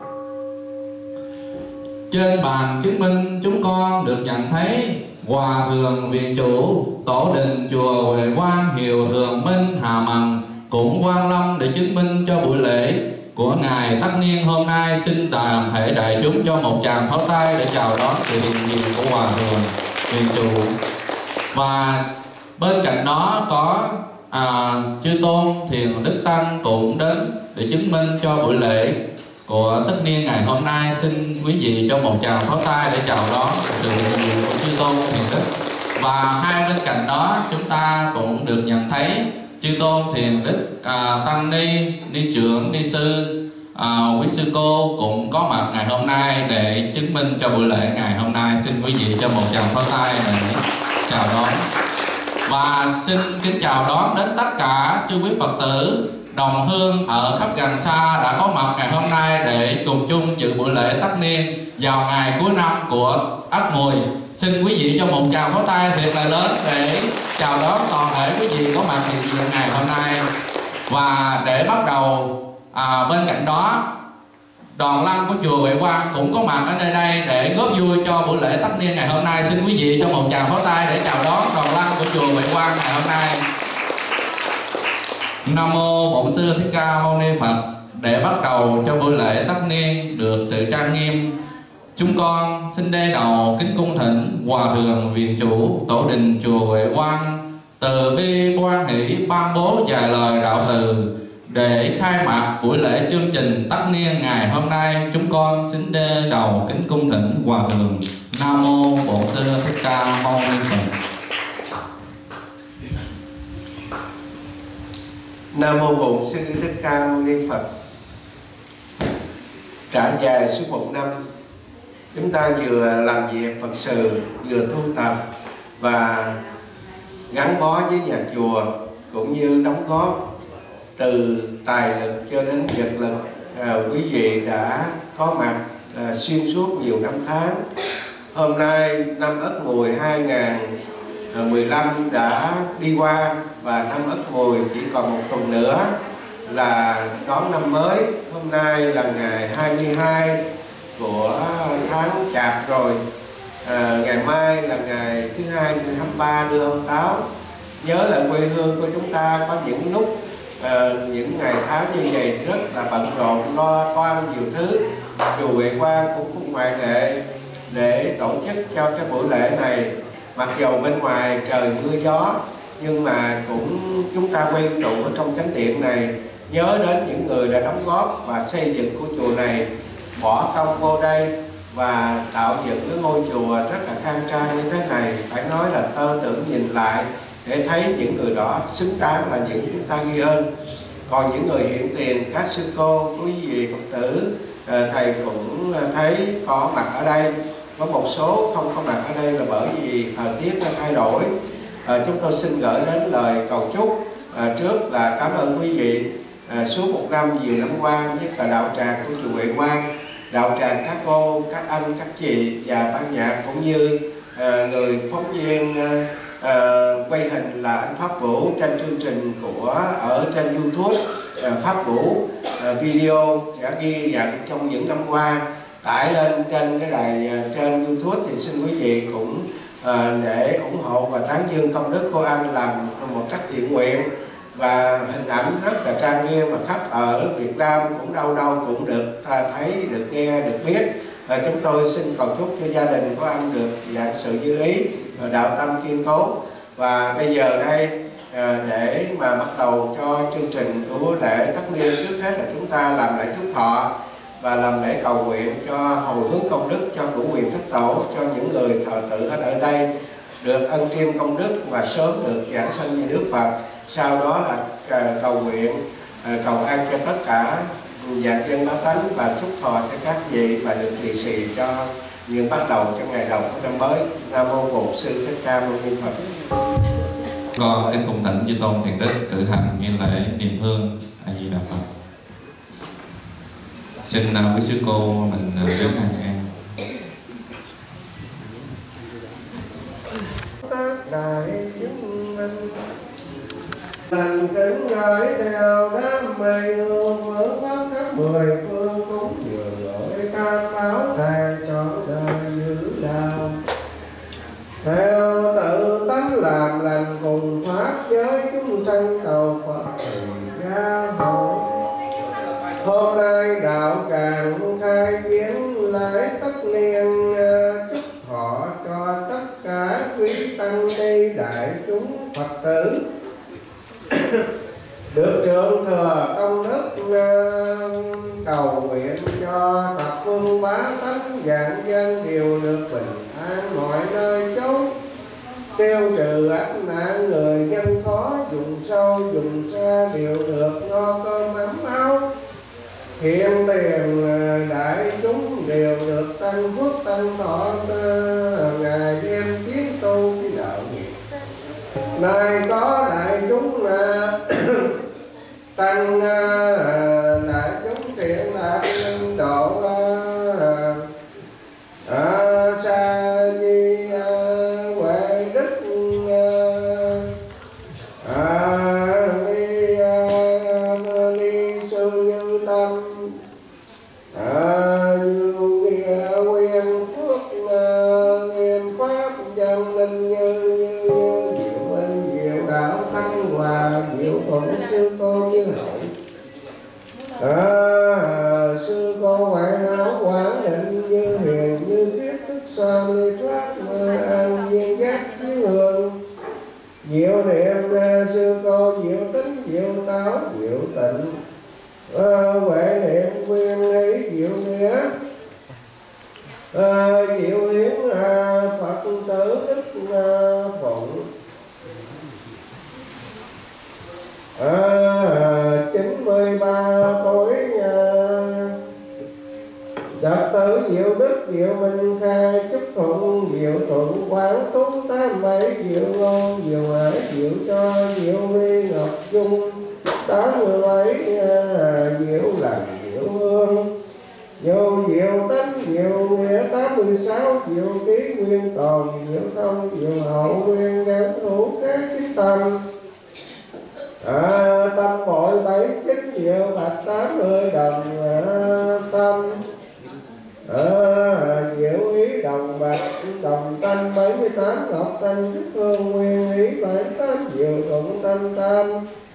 Trên bàn chứng minh chúng con được nhận thấy Hòa Thượng Viện Chủ Tổ đình chùa Huệ Quang Hiệu Thường Minh Hà Mần cũng quan lâm để chứng minh cho buổi lễ của ngày tất niên hôm nay. Xin toàn thể đại chúng cho một tràng pháo tay để chào đón sự hiện diện của Hòa Thượng Viện Chủ. Và bên cạnh đó có chư tôn thiền đức tăng cũng đến để chứng minh cho buổi lễ của tất niên ngày hôm nay. Xin quý vị cho một tràng pháo tay để chào đón sự hiện diện của chư tôn thiền đức. Và hai bên cạnh đó chúng ta cũng được nhận thấy chư tôn thiền đức tăng ni, ni trưởng, ni sư, quý sư cô cũng có mặt ngày hôm nay để chứng minh cho buổi lễ ngày hôm nay. Xin quý vị cho một tràng pháo tay để chào đón. Và xin kính chào đón đến tất cả chư quý Phật tử đồng hương ở khắp gần xa đã có mặt ngày hôm nay để cùng chung dự buổi lễ tất niên vào ngày cuối năm của Ất Mùi. Xin quý vị cho một tràng pháo tay thiệt là lớn để chào đón toàn thể quý vị có mặt hiện diện ngày hôm nay. Và để bắt đầu bên cạnh đó, đoàn lăng của chùa Huệ Quang cũng có mặt ở nơi đây để góp vui cho buổi lễ tất niên ngày hôm nay. Xin quý vị cho một tràng pháo tay để chào đón đoàn lăng của chùa Huệ Quang ngày hôm nay. Nam mô Bổn Sư Thích Ca Mâu Ni Phật. Để bắt đầu cho buổi lễ tất niên được sự trang nghiêm, chúng con xin đê đầu kính cung thỉnh Hòa Thượng Viện Chủ Tổ đình chùa Huệ Quang từ bi quan hỷ ban bố vài lời đạo từ để khai mạc buổi lễ chương trình tất niên ngày hôm nay. Chúng con xin đê đầu kính cung thỉnh Hòa Thượng. Nam mô Bổn Sư Thích Ca Mâu Ni Phật. Nam mô Bổn Sư Thích Ca Mâu Ni Phật. Trải dài suốt một năm, chúng ta vừa làm việc Phật sự, vừa tu tập và gắn bó với nhà chùa, cũng như đóng góp từ tài lực cho đến vật lực. Quý vị đã có mặt xuyên suốt nhiều năm tháng. Hôm nay năm Ất Mùi 2015 đã đi qua và năm Ất Mùi chỉ còn một tuần nữa là đón năm mới. Hôm nay là ngày 22 của tháng Chạp rồi. Ngày mai là ngày thứ hai 23 đưa ông Táo. Nhớ là quê hương của chúng ta có những lúc những ngày tháng như vậy rất là bận rộn, lo toan nhiều thứ. Chùa Huệ Quang cũng không ngoại lệ để tổ chức cho cái buổi lễ này. Mặc dầu bên ngoài trời mưa gió nhưng mà cũng chúng ta quy tụ ở trong chánh điện này, nhớ đến những người đã đóng góp và xây dựng của chùa này, bỏ công vô đây và tạo dựng cái ngôi chùa rất là khang trang như thế này. Phải nói là tơ tưởng nhìn lại để thấy những người đó xứng đáng là những chúng ta ghi ơn. Còn những người hiện tiền, các sư cô, quý vị Phật tử, thầy cũng thấy có mặt ở đây. Có một số không có mặt ở đây là bởi vì thời tiết nó thay đổi. Chúng tôi xin gửi đến lời cầu chúc. Trước là cảm ơn quý vị suốt một năm, nhiều năm qua, nhất là đạo tràng của chùa Huệ Quang, đạo tràng các cô, các anh, các chị và ban nhạc, cũng như người phóng viên quay hình là anh Pháp Vũ trên chương trình ở trên YouTube. Pháp Vũ video sẽ ghi nhận trong những năm qua tải lên trên cái đài trên YouTube, thì xin quý vị cũng để ủng hộ và tán dương công đức của anh làm một cách thiện nguyện. Và hình ảnh rất là trang nghiêm và khắp ở Việt Nam cũng đâu đâu cũng được thấy, được nghe, được biết. Chúng tôi xin cầu chúc cho gia đình của anh được vạn sự như ý, đạo tâm kiên cố. Và bây giờ đây để mà bắt đầu cho chương trình của lễ tất niên, trước hết là chúng ta làm lễ chúc thọ. và làm lễ cầu nguyện cho hồi hướng công đức cho đủ quyền thất tổ, cho những người thờ tự ở đây được ân chiêm công đức và sớm được giảng sanh như Đức Phật. Sau đó là cầu nguyện cầu an cho tất cả vạn dân bá tánh và chúc thọ cho các vị và được lì xì cho những bắt đầu trong ngày đầu của năm mới. Nam mô Bổn Sư Thích Ca Mâu Ni Phật. Con kính cung thỉnh chư tôn thiền đức cử hành nghi lễ niệm hương A Di Đà Phật. Xin quý sư cô mình đứng hàng ngang. Đại chứng minh thành kính gửi theo đám mây hương hướng pháp khắp mười phương cúng dường lỗi tam báo thầy trọn đời giữ đạo. Theo tự tánh làm lành cùng pháp giới chúng sanh cầu Phật thì gia hộ. Hôm nay đạo tràng khai viếng lễ tất niên, chúc thọ cho tất cả quý tăng ni đại chúng Phật tử được trượng thừa công đức, cầu nguyện cho thập phương bá tánh vạn dân đều được bình an mọi nơi chốn, tiêu trừ ách nạn người dân khó, dùng sâu dùng xa đều được no cơm ấm áo. Hiện tiền đại chúng đều được tăng phước tăng thọ, ngày đêm chiến tu cái đạo nghiệp. Nay có đại chúng tăng đại chúng thiện đại độ sa di huệ đức ni sư như tâm nguyên phước nghiêm pháp dân linh như diệu minh diệu đạo thăng hòa diệu thuận sư cô như hậu. Sư cô ngoại hảo quảng định như hiền như viết thức son ly thoát an viên giác chiếu hương. Diệu niệm sư cô diệu tính diệu táo diệu tịnh, huệ niệm quyên ý diệu nghĩa, diệu hiến Phật tử đức phụng. 93 tuổi Phật tử diệu đức diệu minh khai, chúc thuận diệu thuận quán túc 87 diệu ngôn diệu hải diệu cho diệu ri ngọc dung 87 diệu lành diệu hương vô diệu tánh diệu nghĩa 86 diệu ký nguyên tồn diệu thông diệu hậu nguyên gắn hữu các chính tâm. Tâm bội 79 diệu bạch 80 đồng tâm, diệu ý đồng bạch đồng thanh 78 ngọc thanh chức hương nguyên ý 78 diệu thuận thanh tam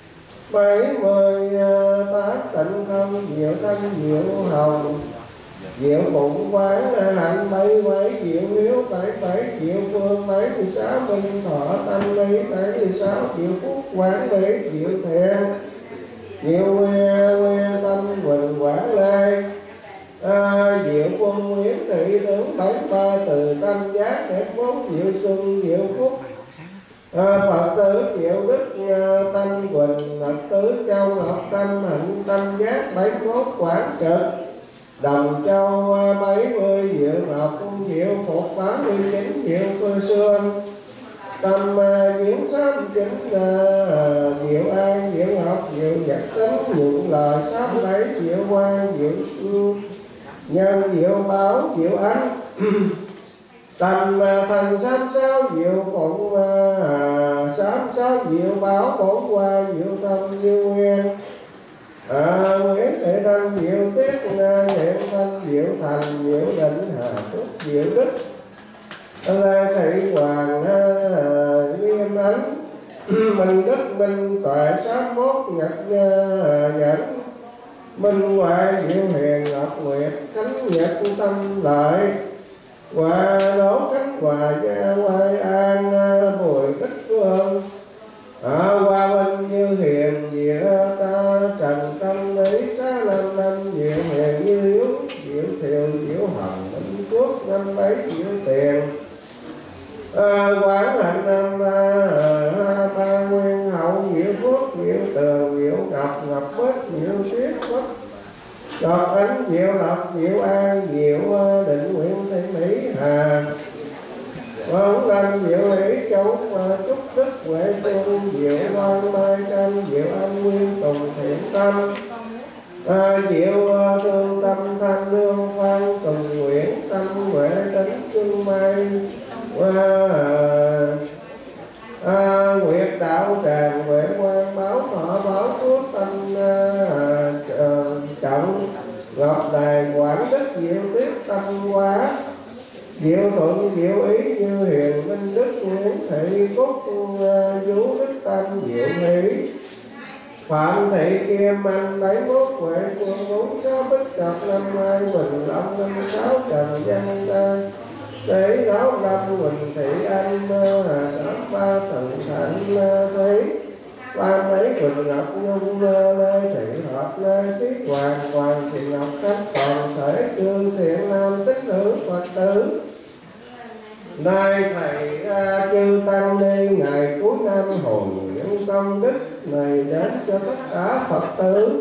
78 tịnh không diệu thanh diệu hồng diệu bụng quán hạnh 77 diệu hiếu 77 diệu phương 76 minh thọ thanh lý 76 diệu phúc quán lý diệu thiện diệu nguyên tâm quỳnh quảng lê diệu quân nguyễn thị tướng 73 từ tâm giác 74 diệu xuân diệu phúc Phật tử diệu đức tâm quỳnh Phật tử châu ngọc tâm hạnh tâm giác 71 quảng trực đồng châu 70 diệu ngọc diệu phục 89 diệu cơ xương tâm diễn 69 diệu an diệu ngọc diệu nhật tính nhuận lời 67 diệu quan diệu nhân diệu báo diệu ánh tâm thành 66 diệu phụng 66 diệu báo bổn qua diệu tâm diệu nguyên Nguyễn Thị Thanh diệu tiết hiện thanh diệu thành diệu định hà phúc diệu đức Lê Thị Hoàng nghiêm ánh minh đức minh tuệ 61 nhật nhẫn minh huệ diệu hiền ngọc nguyệt khánh nhật tâm lợi Hòa đỗ khánh hòa gia quay an bùi tích phương Hòa bình như hiền diệu ta trần tâm lý xá lâm lâm diệu hiền như yếu thiều chịu hồng minh phước năm bấy chịu tiền. Quán hạnh năm ba nguyên hậu diệu phước diệu tường diệu ngọc ngọc bích diệu tiết bích ngọc ánh diệu lộc diệu an diệu định nguyện thị mỹ hà quán lâm diệu hỷ châu chúc đức huệ phương diệu quan mai trăm diệu an nguyên tùng thiện tâm diệu thương tâm thanh lương phan tùng nguyện tâm huệ tính cương mai nguyệt đạo tràng huệ quan báo thọ báo phước tâm trọng ngọc đài quảng đức diệu tiếp tâm hóa diệu thuận diệu ý như hiền minh đức nguyễn thị cúc vũ đức tâm diệu hỷ phạm thị kim anh 71 huệ phương 4 sáu bích cập năm hai bình long 56 trần văn Tế Giáo Lâm Quỳnh Thị Anh Sáu Ba Thận Thạnh Thúy Quan Mấy Quỳnh Ngọc Nhung Lê Thị Hợp Lê Trí Hoàng Hoàng Thị Ngọc Khách toàn thể chư thiện nam tín nữ Phật tử. Nay thầy chư tăng ni ngày cuối năm hồi những công đức này đến cho tất cả Phật tử.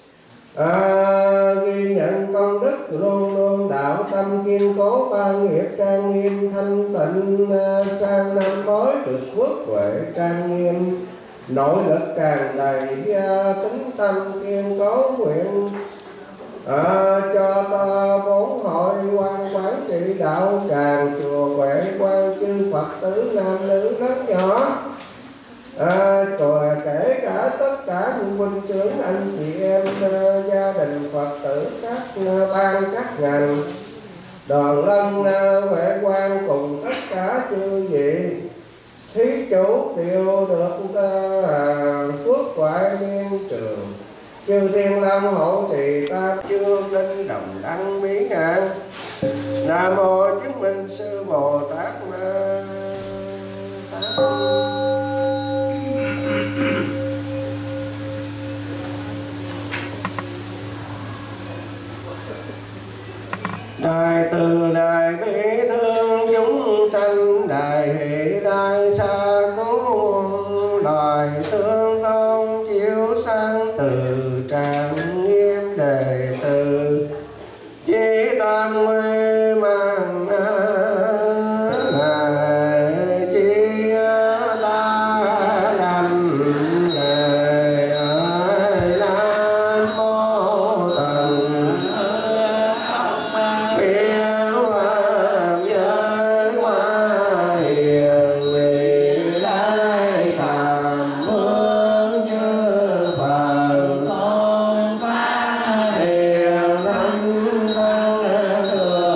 Ghi nhận công đức luôn luôn đạo tâm kiên cố ba nghiệp trang nghiêm thanh tịnh sang năm mới được phước huệ trang nghiêm nội lực tràn đầy tính tâm kiên cố nguyện cho ta bốn hội quan quán trị đạo tràng chùa Huệ Quan chư Phật tử nam nữ lớn nhỏ rồi kể cả tất cả những huynh trưởng anh chị em gia đình Phật tử các ban các ngành đoàn lân Huệ Quan cùng tất cả chư vị thí chủ đều được phước huệ liên trường chư Thiên Long hộ trì ta chương linh đồng đăng bí ngạn. Nam mô chứng minh sư Bồ Tát Ma Tát. Đại từ đại bi thương chúng sanh, đại hỷ đại xa cứu loài, thương công chiếu sang từ trang nghiêm đệ tử chí tam nguy mang chi la lành Nam mô tần phiêu hoàng giới hoa hiền vị lai tham vương như Phật tôn phá hiền năm con thường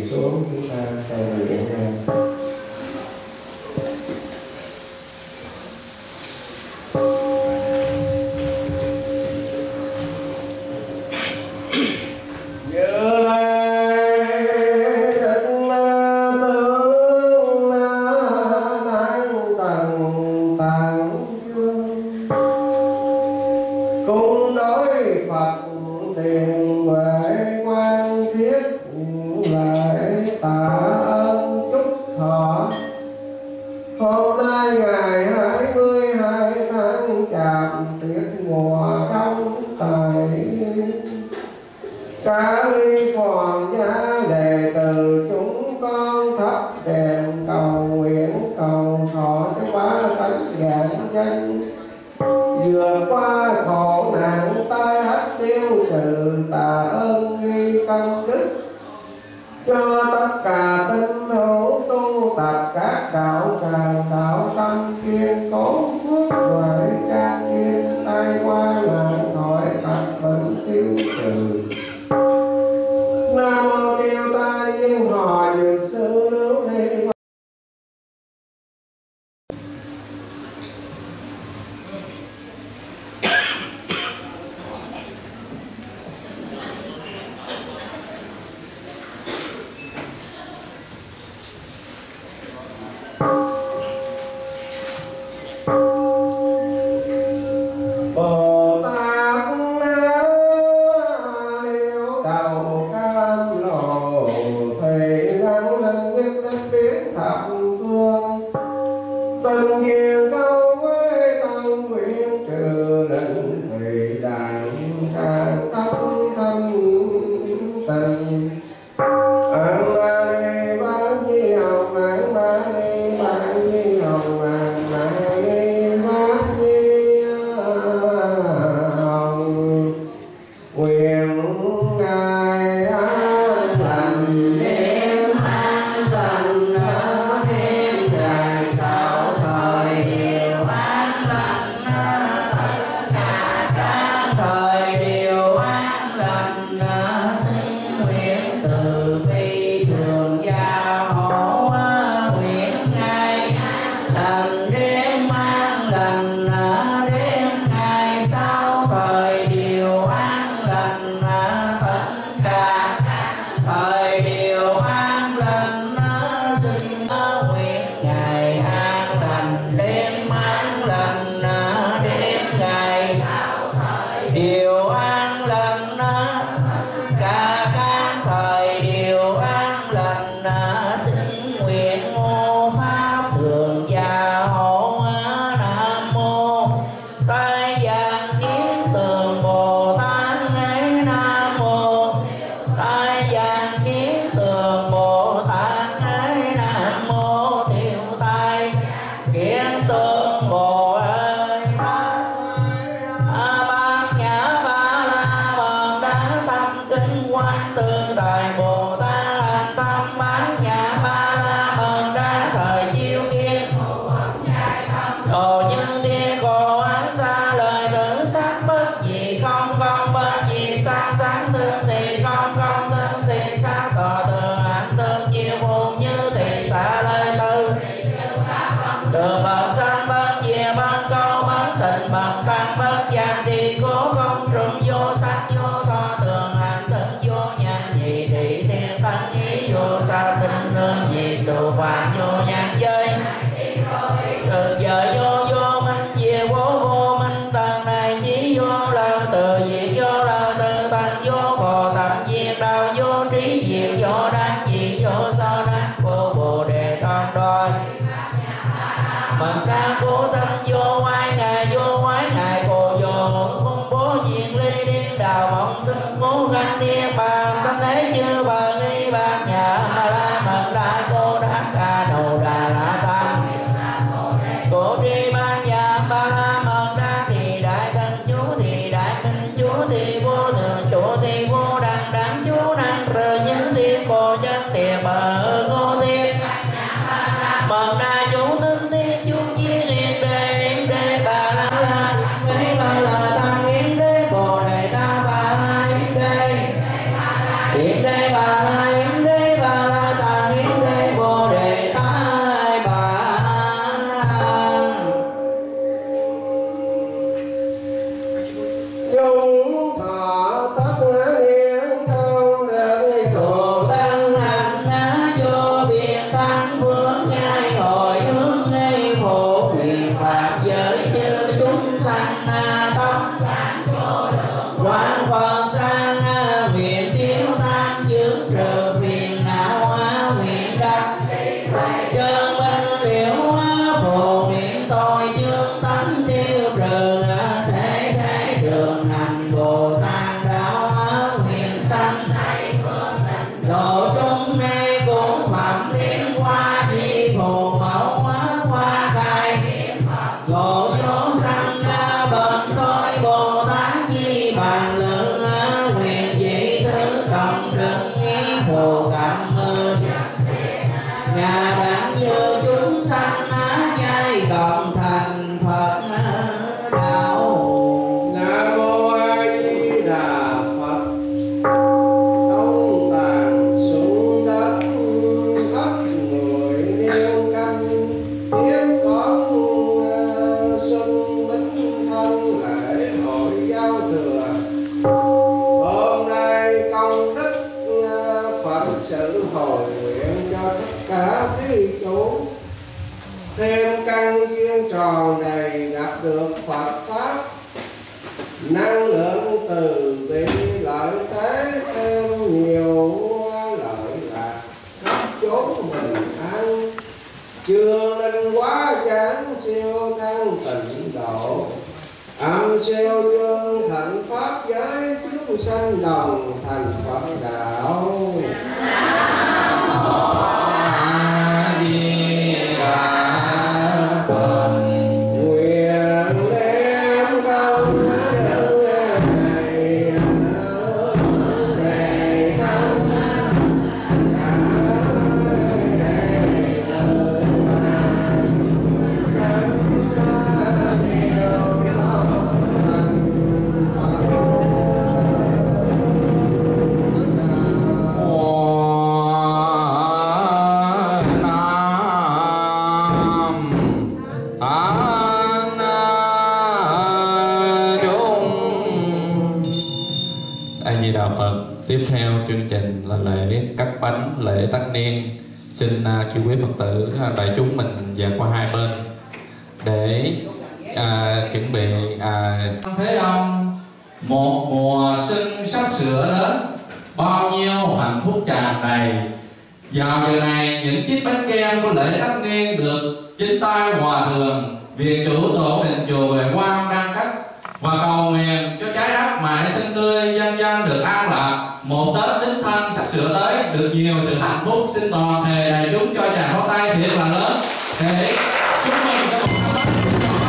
xuống chúng ta cầu nguyện. Mần đa chú tướng tiên chú chiên yên đê sanh tâm quán Phật sang nguyện tiêu tam chướng trừ phiền não nguyện đắc chân minh liễu phù niệm tôi chương tánh tiêu trừ thế thế đường hành Bồ Tát đạo nguyện sanh độ chúng nay cũng phạm liên hoa di phù mẫu hoa khai ngộ vô sanh bần tôi Bồ Tát di bàn lượng nguyện dị thứ cộng đừng ý phù cảm ơn nhà đẳng như chúng sanh giai cộng thành Phật đạo. Nam mô A Di Đà Phật. Tông tạng xuống đất khắp người nêu canh tiếp có xuân bính thân lễ hội giao thừa. Hôm nay công đức Phật sự hồi nguyện cho tất cả thí chủ thêm căn duyên tròn đầy gặp được Phật pháp, năng lượng từ bi lợi thế thêm nhiều lợi lạc khắp chốn bình an, chưa linh quá giảng siêu thăng tịnh độ, âm siêu dương thạnh pháp giới chúng sanh đồng thành Phật đạo. Tiếp theo chương trình là lễ cắt bánh, lễ tất niên. Xin kêu quý Phật tử đại chúng mình dàn qua hai bên để chuẩn bị Thế Ông. Một mùa xuân sắp sửa đến, bao nhiêu hạnh phúc tràn đầy. Vào giờ này, những chiếc bánh kem của lễ tất niên được trên tay hòa thượng viện chủ tổ đình chùa Huệ Quang đang cắt và cầu nguyện cho trái đất mãi xinh tươi, dân dân được an lạc. Một Tết Đính Thân sắp sửa tới, được nhiều sự hạnh phúc. Xin toàn thể đại chúng cho tràng pháo tay thiệt là lớn để chúc mừng cho một năm mới.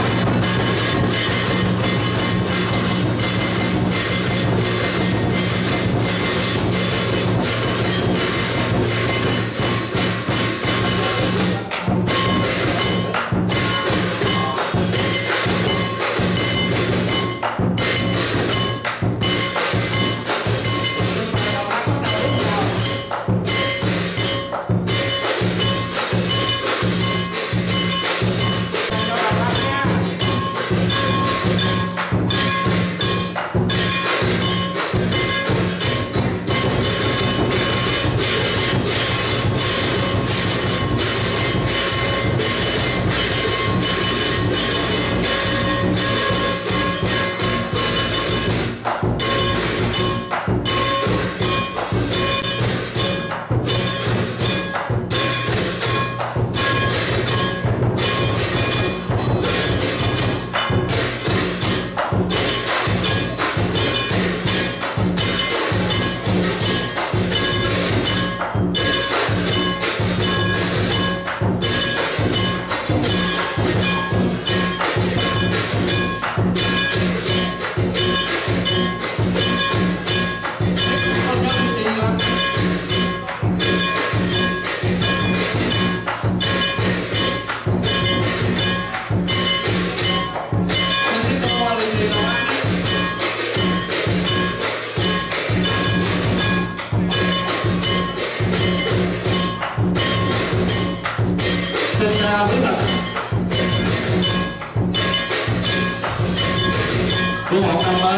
của một năm mới.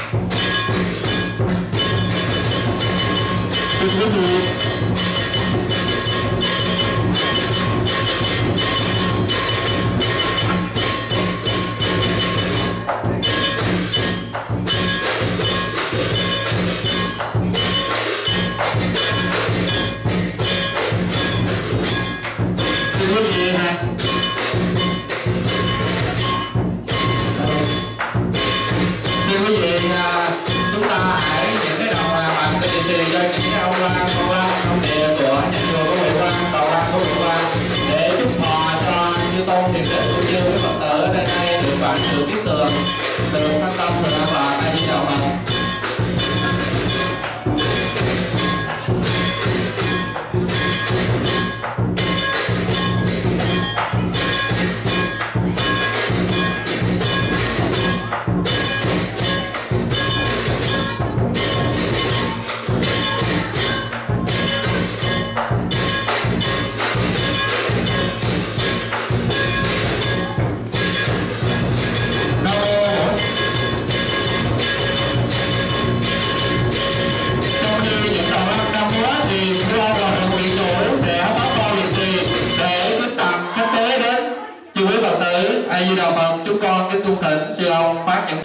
Thưa quý vị, những ông lan ông địa của nhà chùa của Huệ Quang, đầu lan của Huệ Quang để chúc thọ cho chư tôn thiền đệ cũng như quý Phật tử ở đây nay được bạn sự tiếp tường, được thanh tâm thường an lạc. A Di Đà Phật. A Di Đà Phật. Chúng con kính cung thỉnh sư ông phát những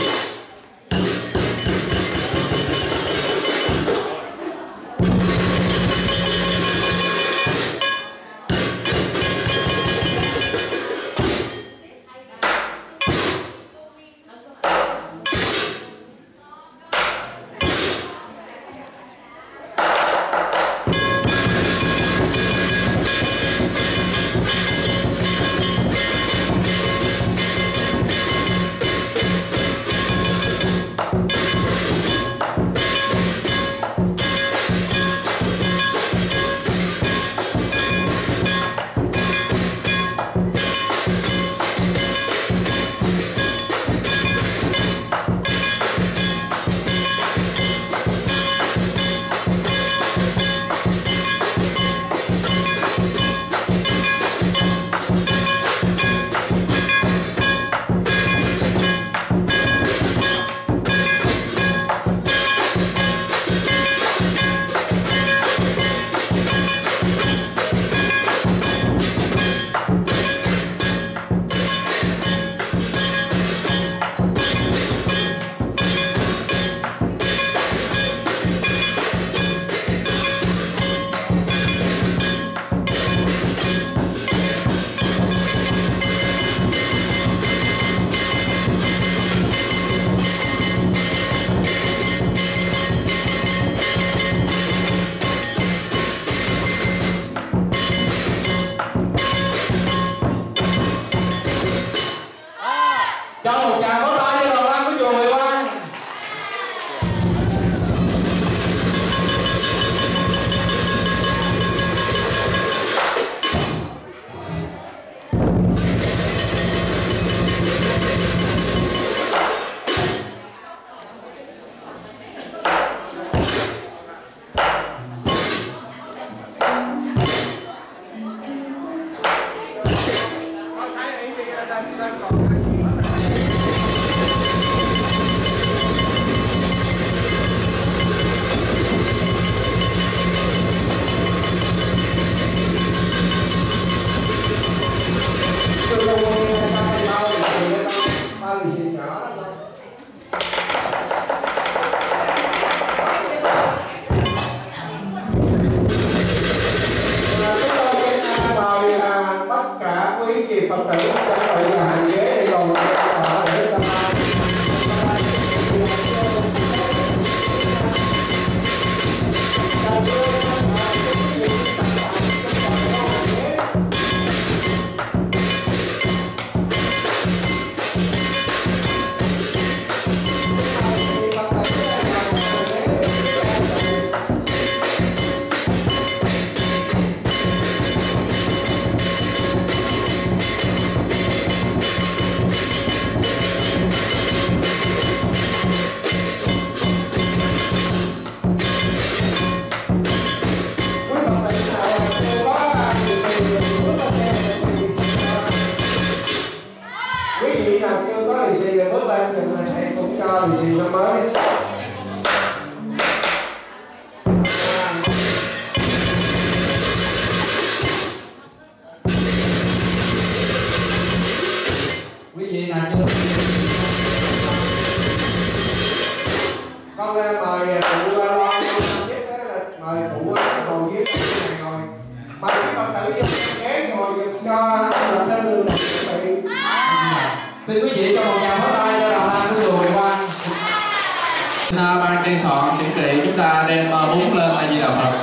xin ban cây sòn chuẩn bị chúng ta đem bún lên A Di Đà Phật.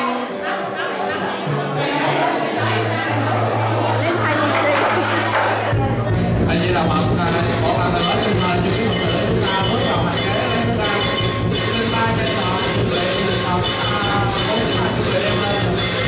A Di Đà Phật, một lần nữa xin mời chúng ta bước vào hàng ghế chúng ta xin ban cây sòn chuẩn bị bún chuẩn bị đem lên.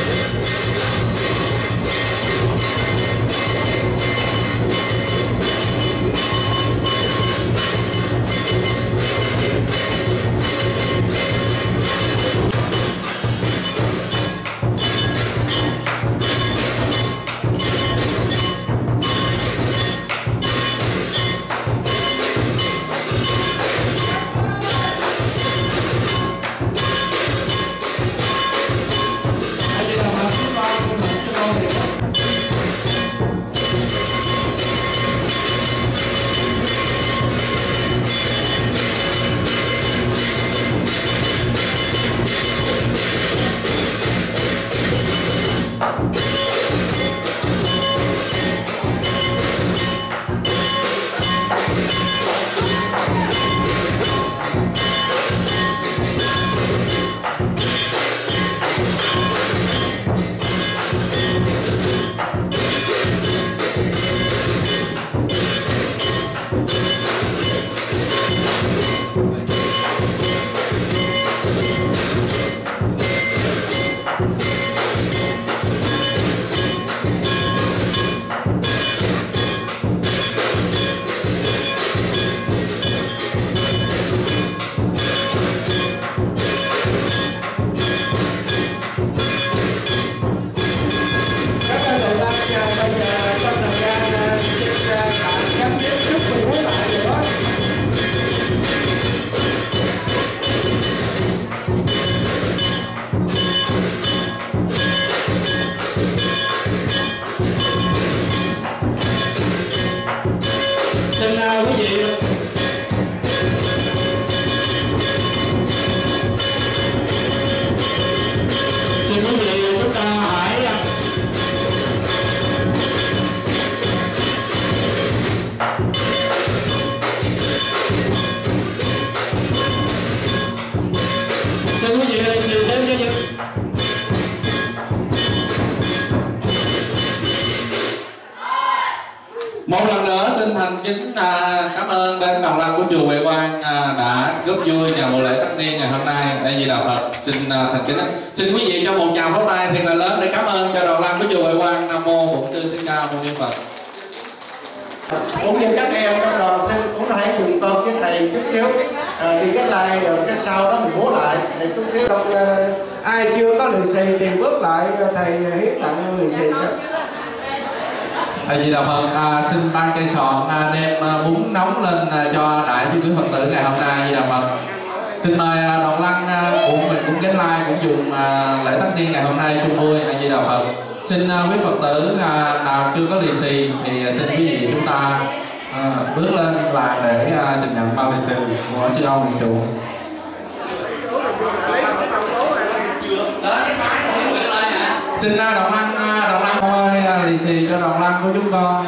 Một lần nữa xin thành kính cảm ơn bên Đồng Lăng của chùa Huệ Quang đã góp vui nhà buổi lễ tất niên ngày hôm nay. A Di Đà Phật. Xin thành kính xin quý vị cho một tràng pháo tay thiệt là lớn để cảm ơn cho Đồng Lăng của chùa Huệ Quang. Nam mô Bổn Sư Thích Ca Mâu Ni Phật. Cũng như các em trong đoàn xin cũng hãy dùng con với thầy chút xíu, đi cái like rồi cái sau đó mình múa lại thầy chút xíu. Ai chưa có lì xì thì bước lại thầy hiến tặng lì xì đó. A Di Đà Phật. Xin ban cây sòn đem bún nóng lên cho đại chúng quý Phật tử ngày hôm nay. A Di Đà Phật. Xin mời Đồng Lăng của mình cũng kính like cũng dùng lễ tất niên ngày hôm nay chung vui. A Di Đà Phật. Xin quý Phật tử nào chưa có lì xì thì xin quý vị chúng ta bước lên và để trình nhận bao lì xì của sư ông miền trụ. Xin Đồng Lăng ơi, lì xì cho Đồng Lăng của chúng con.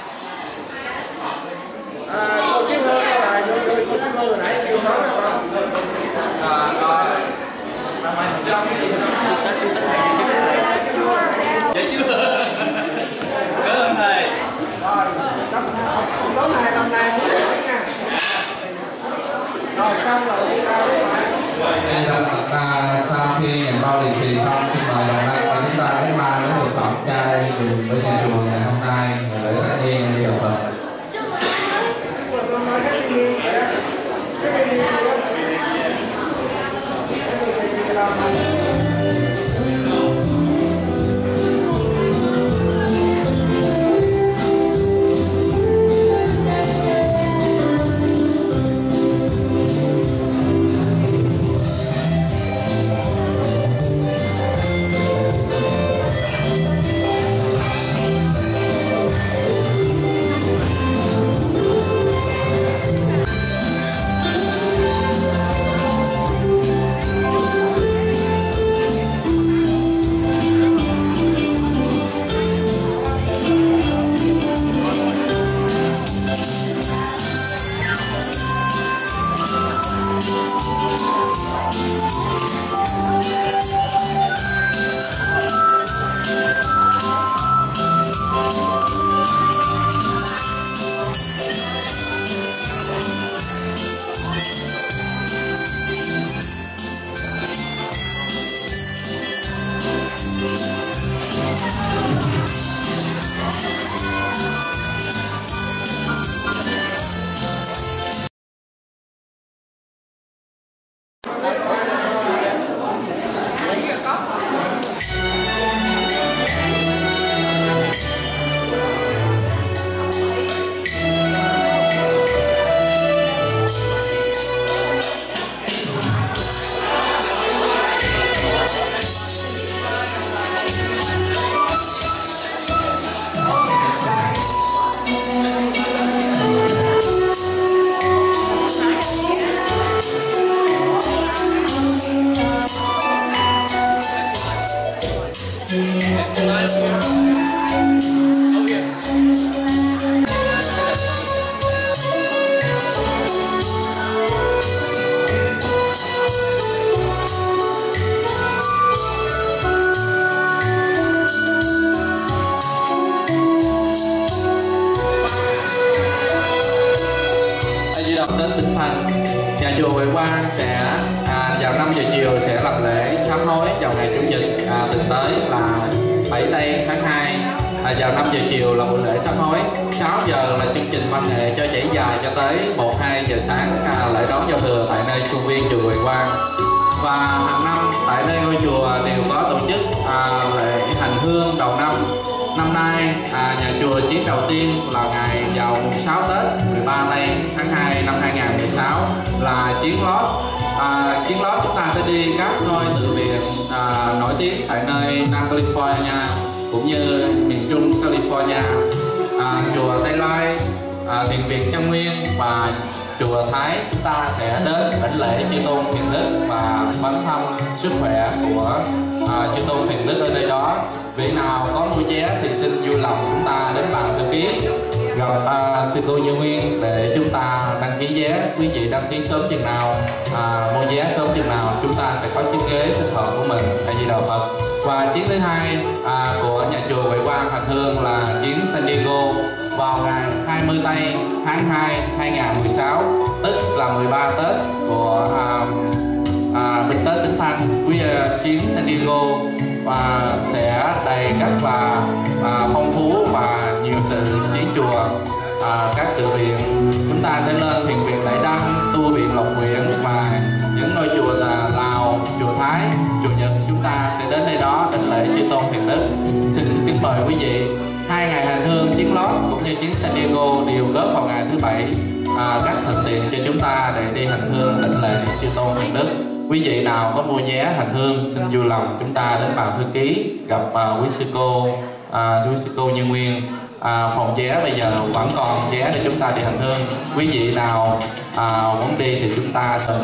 Dạ chưa. Cảm ơn thầy. Tối nay năm nay muốn nha. Rồi xong rồi đi ra. Đây là sau khi nhận bao lì xì xong xin mời Đồng Lăng và chúng ta lấy ba cái thực phẩm chay dùng với nhà chùa ngày hôm nay để tất niên đi học Phật. Đến Vĩnh Thành, nhà chùa Huệ Quang sẽ vào 5 giờ chiều sẽ làm lễ sám hối vào ngày Chủ nhật tuần tới là 7 tây tháng 2. Vào 5 giờ chiều là buổi lễ sám hối, 6 giờ là chương trình văn nghệ cho chảy dài cho tới 1-2 giờ sáng lễ đón giao thừa tại nơi khuôn viên chùa Huệ Quang. Và hàng năm tại nơi ngôi chùa đều có tổ chức lễ hành hương đầu năm. Năm nay nhà chùa chuyến đầu tiên là ngày vào mùng 6 Tết 13 tây tháng 2 năm 2016 là chuyến lót. Chuyến lót chúng ta sẽ đi các ngôi tự viện nổi tiếng tại nơi Nam California cũng như miền Trung California, chùa Tây Lai, Thiền Viện Chân Nguyên và chùa Thái. Chúng ta sẽ đến đảnh lễ chư tôn Thiền Đức và bánh thăm sức khỏe của chư tôn Thiền Đức ở nơi đó. Vị nào có mua vé thì xin vui lòng chúng ta đến bàn thư ký gặp sư cô Như Nguyên để chúng ta đăng ký vé. Quý vị đăng ký sớm chừng nào, mua vé sớm chừng nào, chúng ta sẽ có chiếc ghế thích hợp của mình. A Di Đà Phật. Và chuyến thứ hai của nhà chùa Huệ Quang hành hương là chuyến San Diego vào ngày 20 tây tháng 2 2016, tức là 13 Tết của Tết Vĩnh Thanh. Chuyến San Diego và sẽ đầy rất là phong phú và nhiều sự chỉ chùa, các tự viện. Chúng ta sẽ lên Thiền Viện Đại Đăng, Tu Viện Lộc Huyện và những ngôi chùa là Lào, chùa Thái. Chủ nhật chúng ta sẽ đến nơi đó đảnh lễ chư tôn Thiền Đức. Xin kính mời quý vị. 2 ngày hành hương chuyến lót cũng như chuyến San Diego đều góp vào ngày thứ Bảy, rất thuận tiện cho chúng ta để đi hành hương đảnh lễ chư tôn Thiền Đức. Quý vị nào có mua vé hành hương xin vui lòng chúng ta đến bàn thư ký gặp quý sư cô Như Nguyên. Phòng vé bây giờ vẫn còn vé để chúng ta đi hành hương. Quý vị nào muốn đi thì chúng ta sẽ.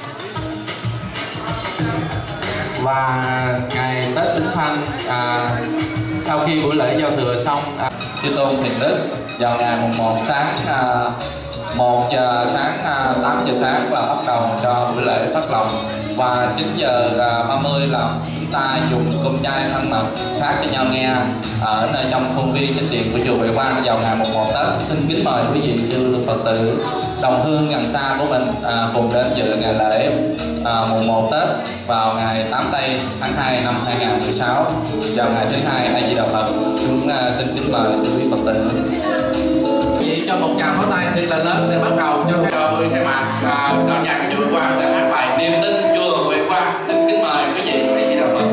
Và ngày Tết Vĩnh Thanh, sau khi buổi lễ giao thừa xong, chư tôn Thiền Đức vào ngày mùng 1 sáng 1 giờ sáng 8 giờ sáng là bắt đầu cho buổi lễ phát lộc, và 9 giờ 30 là chúng ta dùng cơm chay thân mật phát cho nhau nghe ở nơi trong khuôn viên chính điện của chùa Huệ Quang vào ngày mùng 1 Tết. Xin kính mời quý vị chư Phật tử đồng hương gần xa của mình cùng đến dự ngày lễ mùng 1 Tết vào ngày 8 tây tháng 2 năm 2016 vào ngày thứ hai. A Di Đà Phật. Chúng xin kính mời chư quý Phật tử. Quý vị cho một tràng pháo tay thật là lớn để bắt đầu cho buổi khai mạc. Đạo nhạc của chùa Huệ Quang sẽ hát bài Niềm tin chùa Huệ Quang. Xin kính mời quý vị. A Di Đà Phật.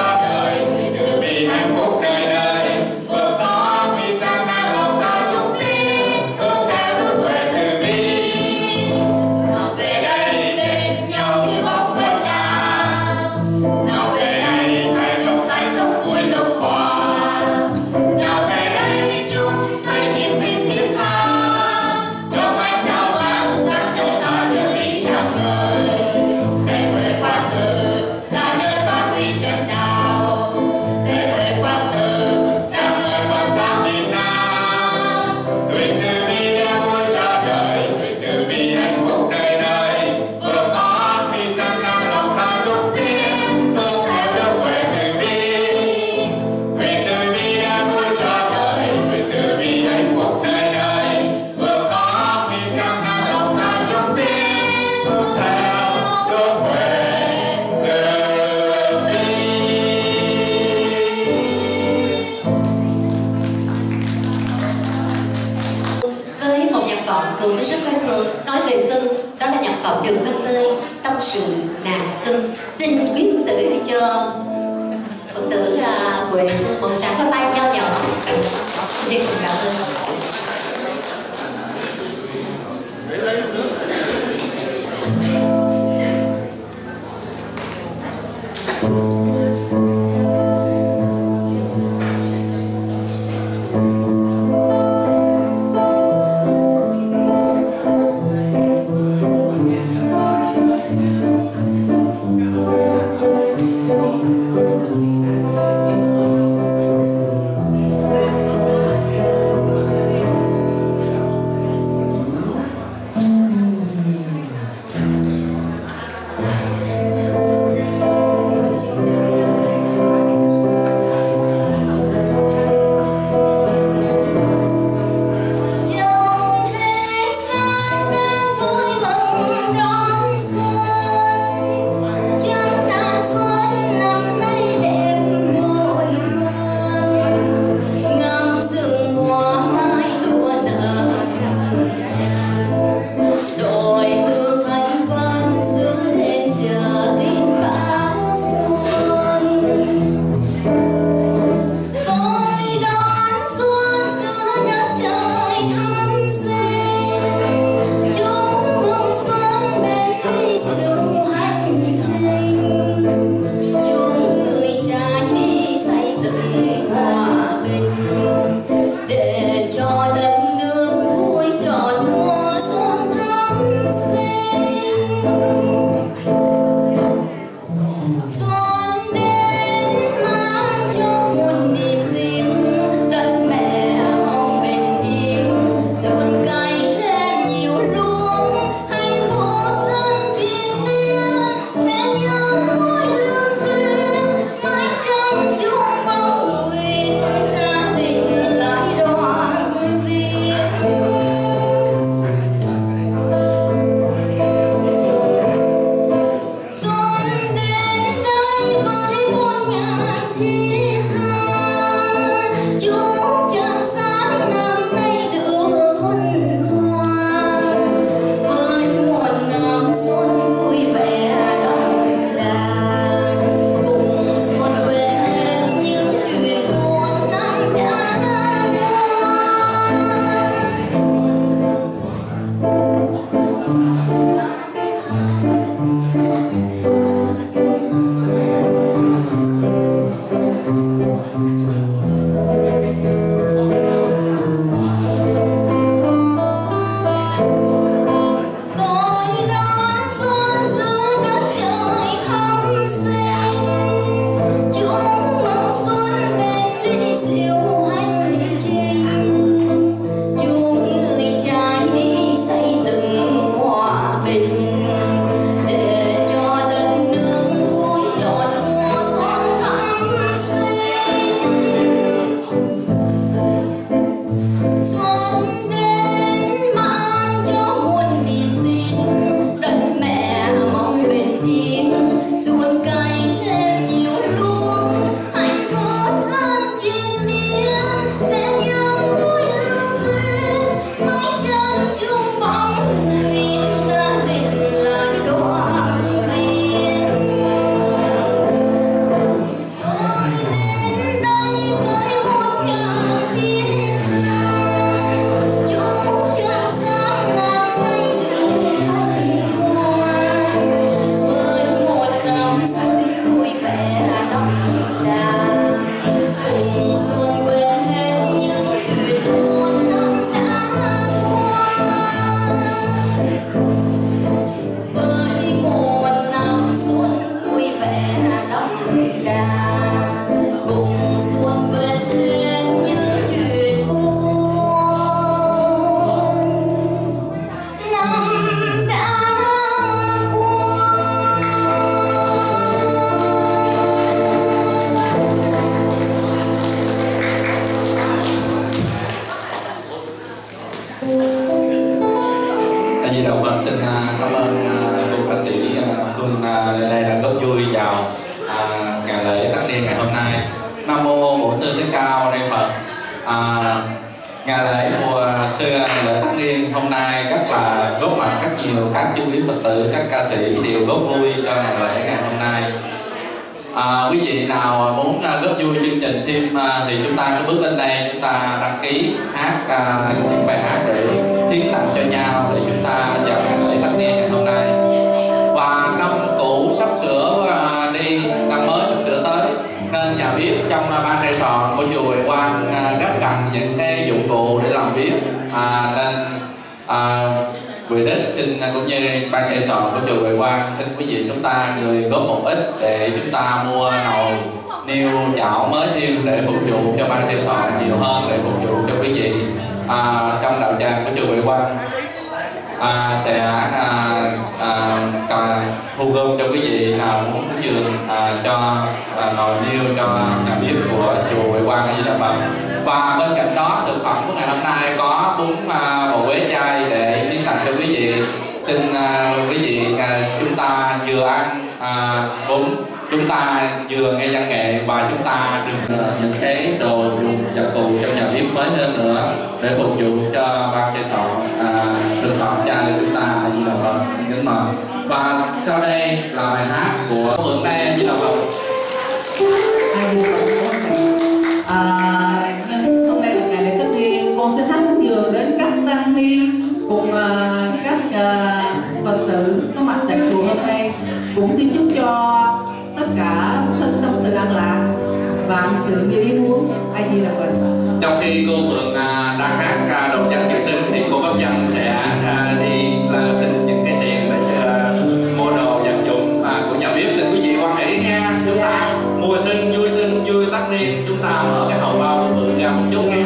Hạnh phúc đời đời, vừa có vì gian nan lòng ta chúng nhạc phẩm cũng rất quen thuộc nói về xuân, đó là nhạc phẩm Đường Mắt Tươi, Tâm Sự Nàng Xuân. Xin quý Phật tử hãy cho Phật tử Huệ Phương một tràng pháo tay nho nhỏ. Xin cảm ơn. Di Đà Phật. Xin cảm ơn cô ca sĩ Phương đến đây đã góp vui vào ngày lễ tất niên ngày hôm nay. Nam mô Bổn Sư Thích Ca Mâu Ni Phật. ngày lễ mùa xuân, ngày lễ tất niên hôm nay rất là góp mặt rất nhiều các chư quý Phật tử, các ca sĩ đều góp vui cho ngày lễ ngày hôm nay. Quý vị nào muốn góp vui chương trình thêm thì chúng ta cứ bước lên đây, chúng ta đăng ký hát những bài hát để hiến tặng cho nhau để chúng ta vào ngày lễ tất niên ngày hôm nay. Và năm cũ sắp sửa đi, năm mới sắp sửa tới, nên nhà bếp trong ban trai sòn của chùa Huệ Quang rất cần những cái dụng cụ để làm bếp, nên Quỳ Đức xin cũng như ban trai sòn của chùa Huệ Quang xin quý vị chúng ta người góp một ít để chúng ta mua nồi, niêu, chảo mới thêm để phục vụ cho ban trai sòn nhiều hơn, để phục vụ cho quý vị trong đạo tràng của chùa Huệ Quang. Sẽ thu gom cho quý vị nào muốn cúng dường cho nồi niêu cho nhà bếp của chùa Huệ Quang A Di Đà Phật. Và bên cạnh đó thực phẩm của ngày hôm nay có bún bò Huế chay để hiến tặng cho quý vị. Xin quý vị chúng ta vừa ăn bún, chúng ta vừa nghe văn nghệ và chúng ta đừng những cái đồ dùng vật cụ trong nhà bếp mới hơn nữa để phục vụ cho ban trai sòn thực phẩm chay của chúng ta. A Di Đà Phật, xin kính mời. Và sau đây là bài hát của Phượng Đây A Di Đà Phật. Nhưng hôm nay là ngày lễ tất niên, con xin hát cúng dường đến các tăng ni cùng các Phật tử có mặt tại chùa hôm nay, cũng xin chúc cho tất cả thân tâm từ an lạc, vạn sự như ý muốn. A Di Đà Phật. Trong khi cô Phượng đang hát đồng chân chiêu sinh thì cô Pháp Nhân sẽ đi là xin những cái tiền để mua đồ vật dụng của nhà bếp. Xin quý vị quan hệ nha, chúng ta mùa xuân vui tất niên, chúng ta mở cái hầu bao bự ra một chút nha.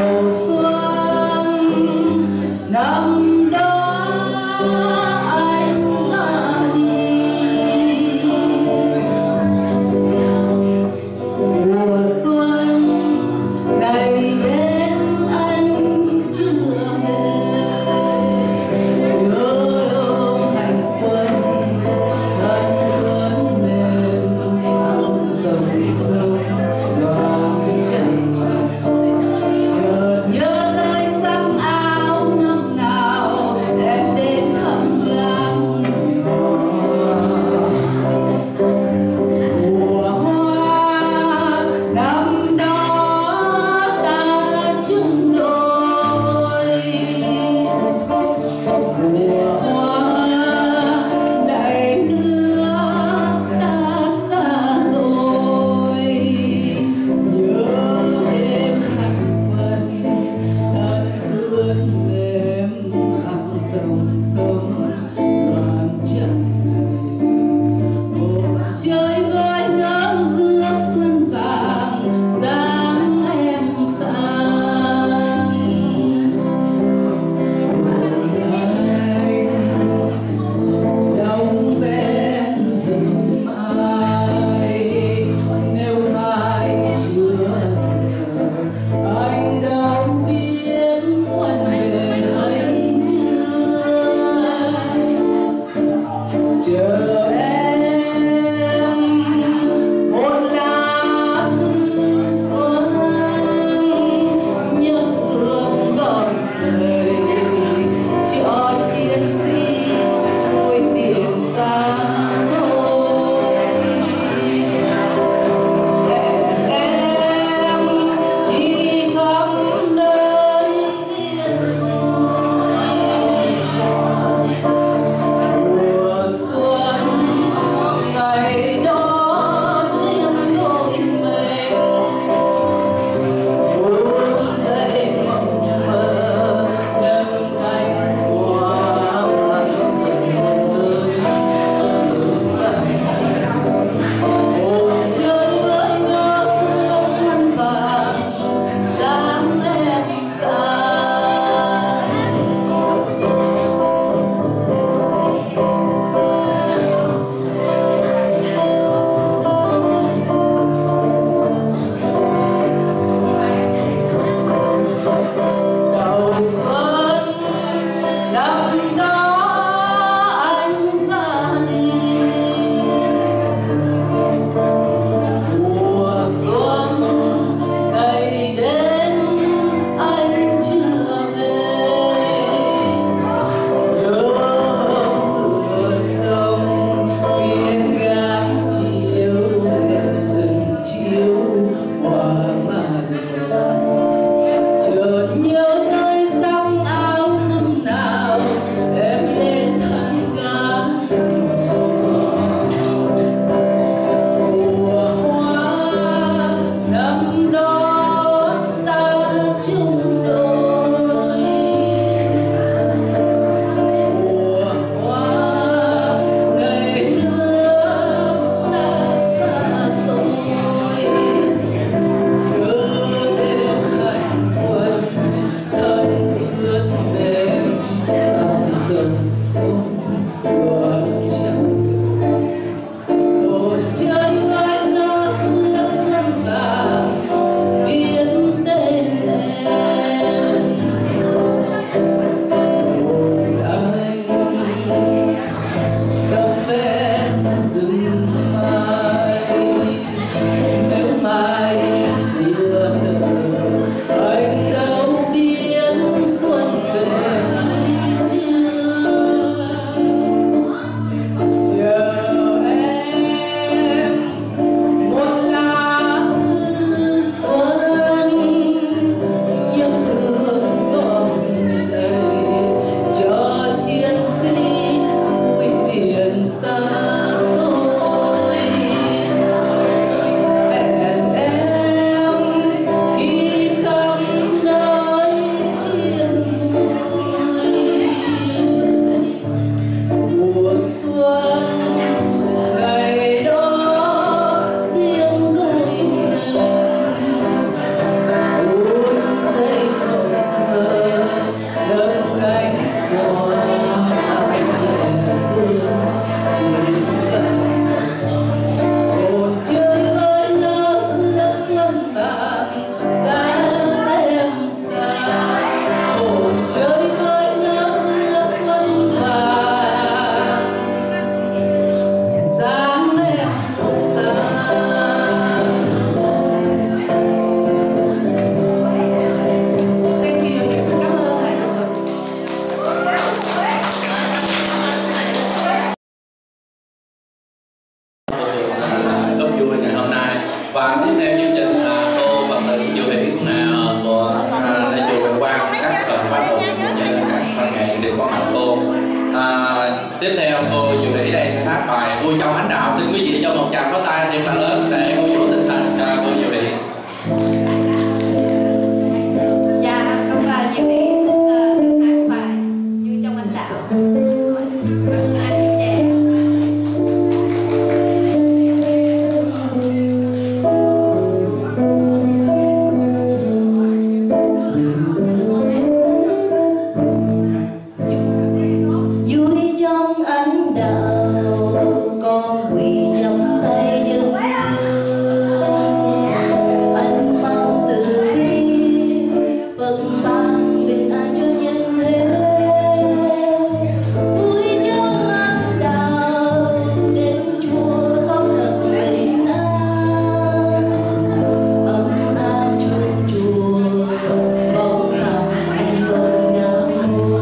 Năm đó anh ra đi, mùa xuân đầy bên anh chưa về. cô. Tiếp theo cô Diệu Hỷ đây sẽ hát bài Vui Trong Ánh Đạo. Xin quý vị cho một tràng pháo tay thật là lớn để cổ vũ tinh thần cho cô Diệu Hỷ. Dạ, con là Diệu Hỷ xin được hát bài Vui Trong Ánh Đạo. Cảm ơn anh nhiều nhé. Vui trong ánh đạo, con quỳ trong tay dân anh mong từ bi vâng ban bình an cho nhân thế. Vui trong ánh đạo đến chùa con thật bình an, ấm áp chuông chùa con thầm vâng nam mô.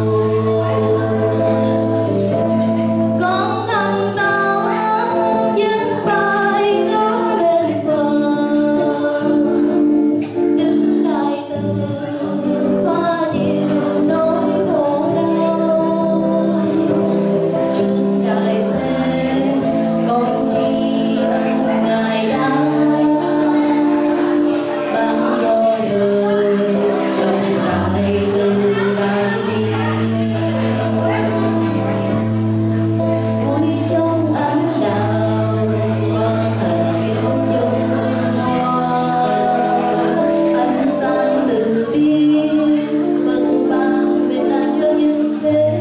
Con thầm tao những bài ca lên Phật, đứng đại từ xoa dịu nỗi khổ đau. Trước đại sẽ con tri ân Ngài đã ban cho đời đồng đại từ đại bi. Vui trong ánh đạo con thành kính dâng hương hoa, ánh sáng từ bi vâng ban bình an cho nhân thế.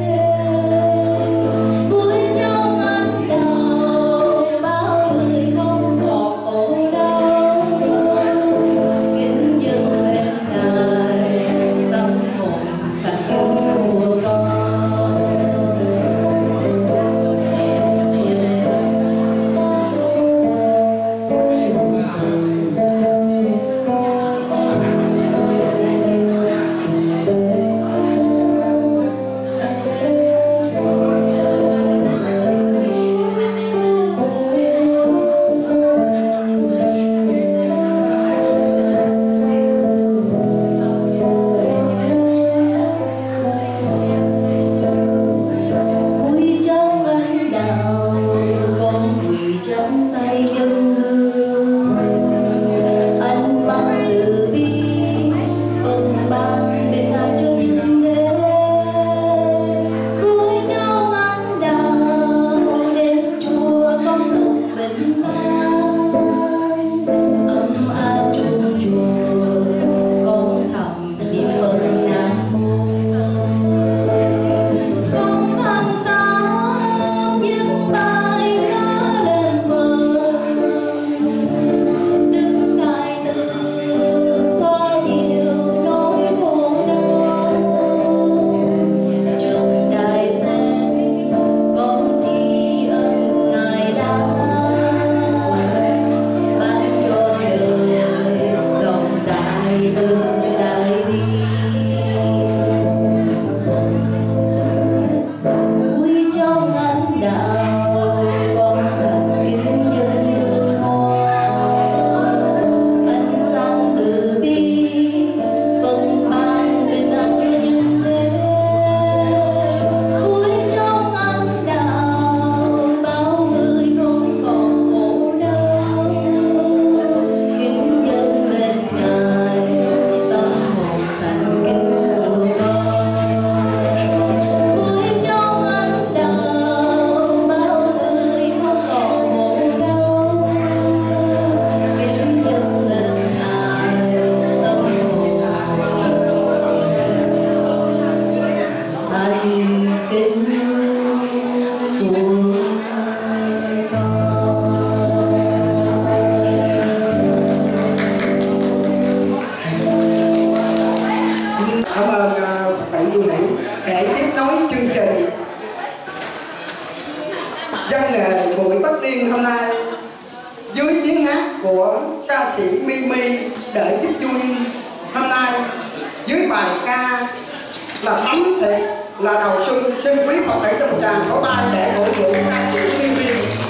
Vui trong ánh đạo bao người không còn khổ đau, kính dâng lên Ngài tâm hồn thành kính của con. Vui trong ánh đạo con quỳ trong tay dân hương, anh mong từ bi vâng ban bình an cho nhân thế. Vui trong ánh đạo đến chùa con thật bình an, ấm áp chuông chùa con thầm niệm Phật Nam Mô. Con thầm tao những bài ca lên Phật, đứng đại từ xoa dịu nỗi khổ đau. Trước đại sen con tri ân Ngài đã ban cho đời lòng đại từ đại bi. Vui trong ánh đạo con thành kính dâng hương hoa, ánh sáng từ bi vâng ban bình an cho nhân thế. Vui trong ánh đạo bao người không còn khổ đau, kính dâng lên Ngài tâm hồn thành kính của con. Vui trong ánh đạo bao người không còn khổ đau, kính dâng lên Ngài tâm hồn thành kính của con. Cảm ơn Phật tử Diệu Hỷ. Để tiếp nối chương trình văn nghệ buổi Bất Liên hôm nay dưới tiếng hát của ca sĩ Mimi để giúp vui hôm nay dưới bài ca là Tấm Thiệt là Đầu Xuân. Xin quý Phật tử trong tràng pháo tay để cổ vũ ca sĩ Mimi.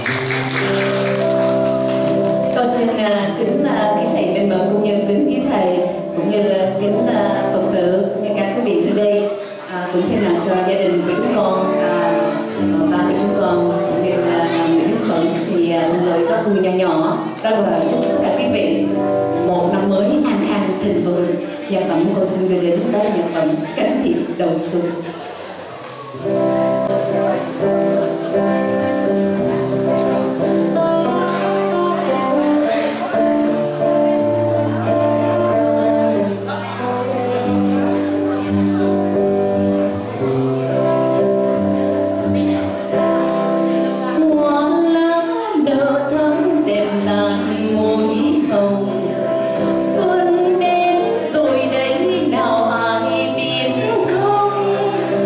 Con xin kính thầy bên bờ cũng như kính quý thầy cũng như kính Phật tử cũng như các quý vị nơi đây cũng thay mặt cho gia đình của chúng con, ba của chúng con đều là người nước Thuận, thì một lời có vui nhỏ nhỏ đó là chúc tất cả quý vị một năm mới an khang thịnh vượng. Nhạc phẩm con xin gửi đến đó là nhạc phẩm Cánh Thiệp Đầu Xuân. Xuân đến rồi đấy nào ai biết không,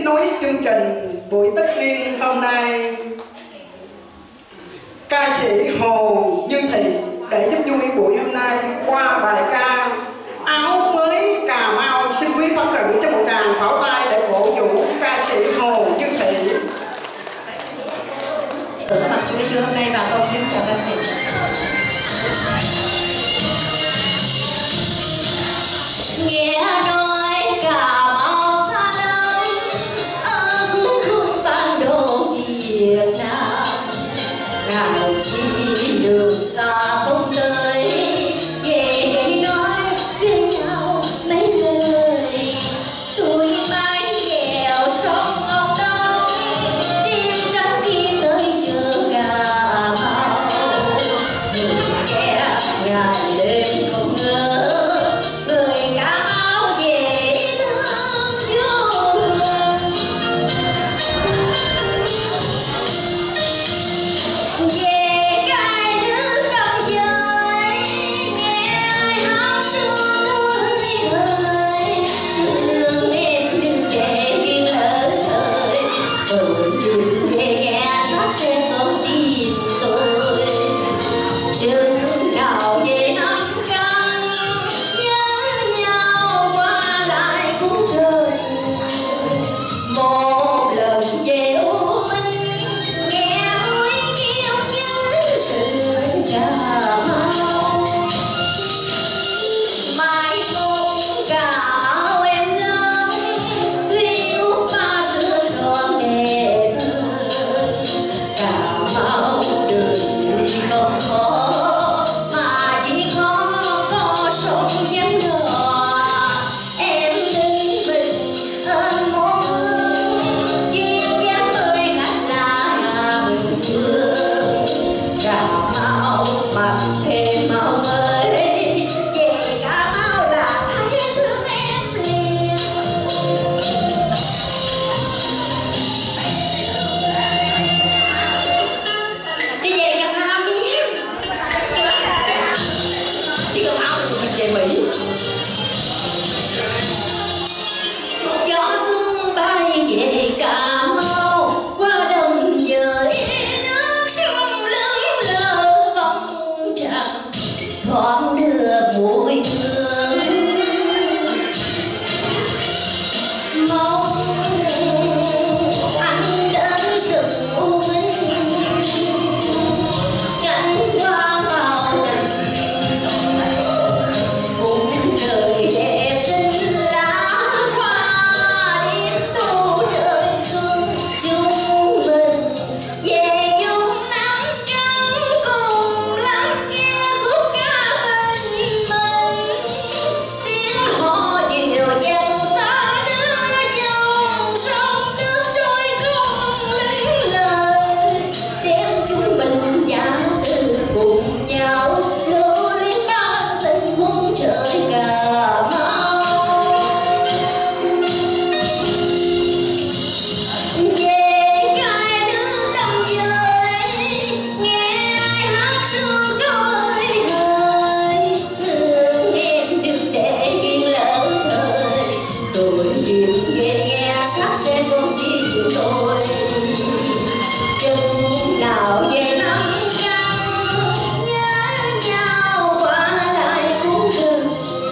nối chương trình buổi tất niên hôm nay. Ca sĩ Hồ Như Thị để giúp vui buổi hôm nay qua bài ca Áo Mới Cà Mau. Xin quý Phật tử cho một tràng pháo tay để cổ vũ ca sĩ Hồ Như Thị. Các bạn chú ý hôm nay và công viên chào các vị. Nghe nói Cà Mau pha lớn ở cũng không ban đồ Việt Nam, ngài chỉ đường xa không tới về đây nói với nhau mấy lời. Tôi mãi nghèo sông ông đông đêm trắng kim tới chờ Cà Mau, nhìn nghe ngày đêm không ngờ người Cà Mau dễ thương vô cùng. Về cái nước đông giới nghe ai hát ru tôi ơi, thương em đừng để duyên lỡ thời, đừng về nghe sát sẽ không tin tôi. Chừng nào về năm căn nhớ nhau qua lại cũng đời, một lần về U Minh nghe núi kêu nhớ rừng Cà Mau. Mai mong Cà Mau em lớn tuy ước ba xưa son đẹp hơn. Cà Mau đường đi không khó mà chỉ khó có sông nhánh đò. Em đứng bình ơn món hương duyên dáng ơi khách là hàng phương. Cà Mau mặc thêm màu mới về Cà Mau là thấy thương em liền. Đi về Cà Mau nhé. Đi Cà Mau rồi mình về Mỹ. Gió xuân bay về Cà Mau qua đồng dời nước sông lững lờ bóng trăng thoáng đưa mùi hương. Mong anh đến rừng U Minh ngắm hoa màu vùng trời đẹp xinh lá hoa đêm tô đời xuân. Chúng mình về vùng Nam Căn cùng lắng nghe khúc ca bình minh, tiếng hò dịu dàng xa đưa dòng sông nước trôi không lững lờ. Đêm chúng mình dạo từ cùng nhau lưu luyến bao tình khung trời Cà Mau. Về cái nước đông giới nghe ai hát ru tôi ơi, thương em đừng để duyên lỡ thời, tôi đừng về nghe sát sẽ không tin tôi. Chừng nào về năm căn nhớ nhau qua lại cũng đừng,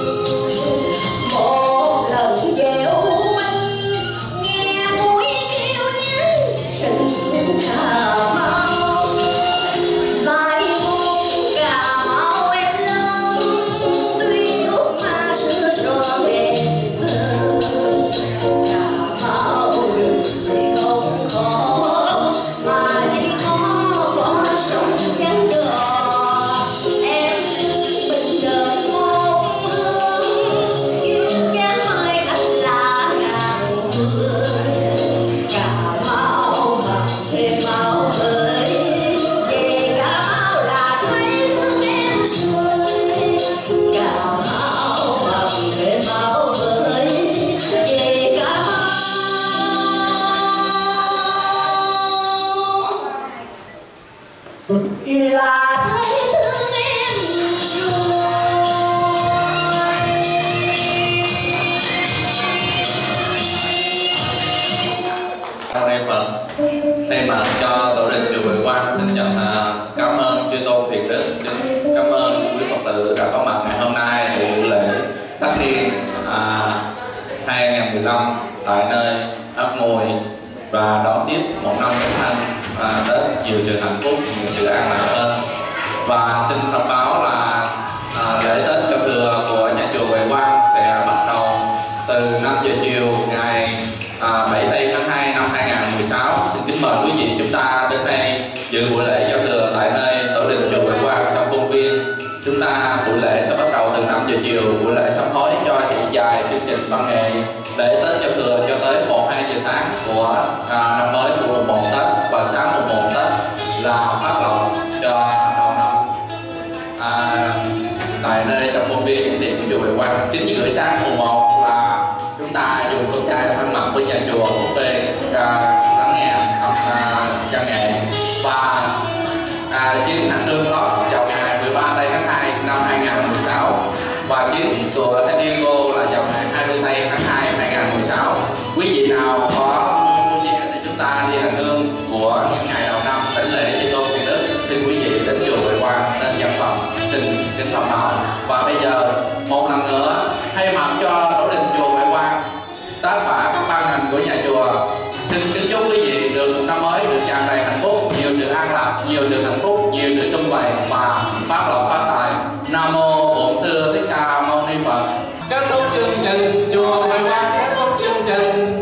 một lần về U Minh nghe mũi kêu nhớ rừng Cà Mau. Mai mong Cà Mau em lớn tuy ước mà xưa son đẹp hơn. Cà Mau đường đi không khó mà chỉ khó có Nay Phật thay mặt cho tổ đình chùa Huệ Quang xin chân cảm ơn chư tôn thiện đức, cảm ơn chư quý Phật tử đã có mặt ngày hôm nay để dự lễ Tất Niên 2015 tại nơi ấp Mùi và đón tiếp một năm Giáng Thanh Tết nhiều sự hạnh phúc, nhiều sự an lạc hơn. Và xin thông báo là lễ Tết Giao Thừa của nhà chùa Huệ Quang sẽ bắt đầu từ 5 giờ chiều ngày 7 tây tháng 2 năm 2016. Xin kính mời quý vị chúng ta đến đây dự buổi lễ Giao Thừa tại nơi tổ đình chùa Huệ Quang trong khuôn viên. Chúng ta buổi lễ sẽ bắt đầu từ 5 giờ chiều, buổi lễ sám hối cho chị dài chương trình văn nghệ lễ Tết Giao Thừa cho tới 1-2 giờ sáng của năm mới của mùng 1 Tết, và sáng mùng 1 Tết là phát lộc cho đầu năm tại nơi trong khuôn viên điểm của chùa Huệ Quang. 9 giờ sáng mùng 1 là chúng ta dùng con trai thân mật với nhà chùa buffet lắng nghe văn nghệ, và chuyến hành hương đó vào ngày 13 tây tháng 2 năm 2016 và chuyến của San Diego là vào ngày 20 tây tháng 2 năm 2016. Quý vị nào có mua gì thì chúng ta đi hành hương của những ngày đầu năm tỉnh lễ chư tôn thiện đức, xin quý vị đến chùa Huệ Quang đến dân Phật xin kính thông báo. Và bây giờ một lần nữa thay mặt cho tổ đình chùa Huệ Quang, tất cả các ban ngành của nhà chùa xin kính chúc quý vị được một năm mới được tràn đầy hạnh phúc, nhiều sự an lạc, nhiều sự hạnh phúc, nhiều sự sum vầy và phát lộc phát tài. Nam mô Bổn Sư Thích Ca Mâu Ni Phật. Kết thúc chương trình chùa Huệ Quang kết thúc chương trình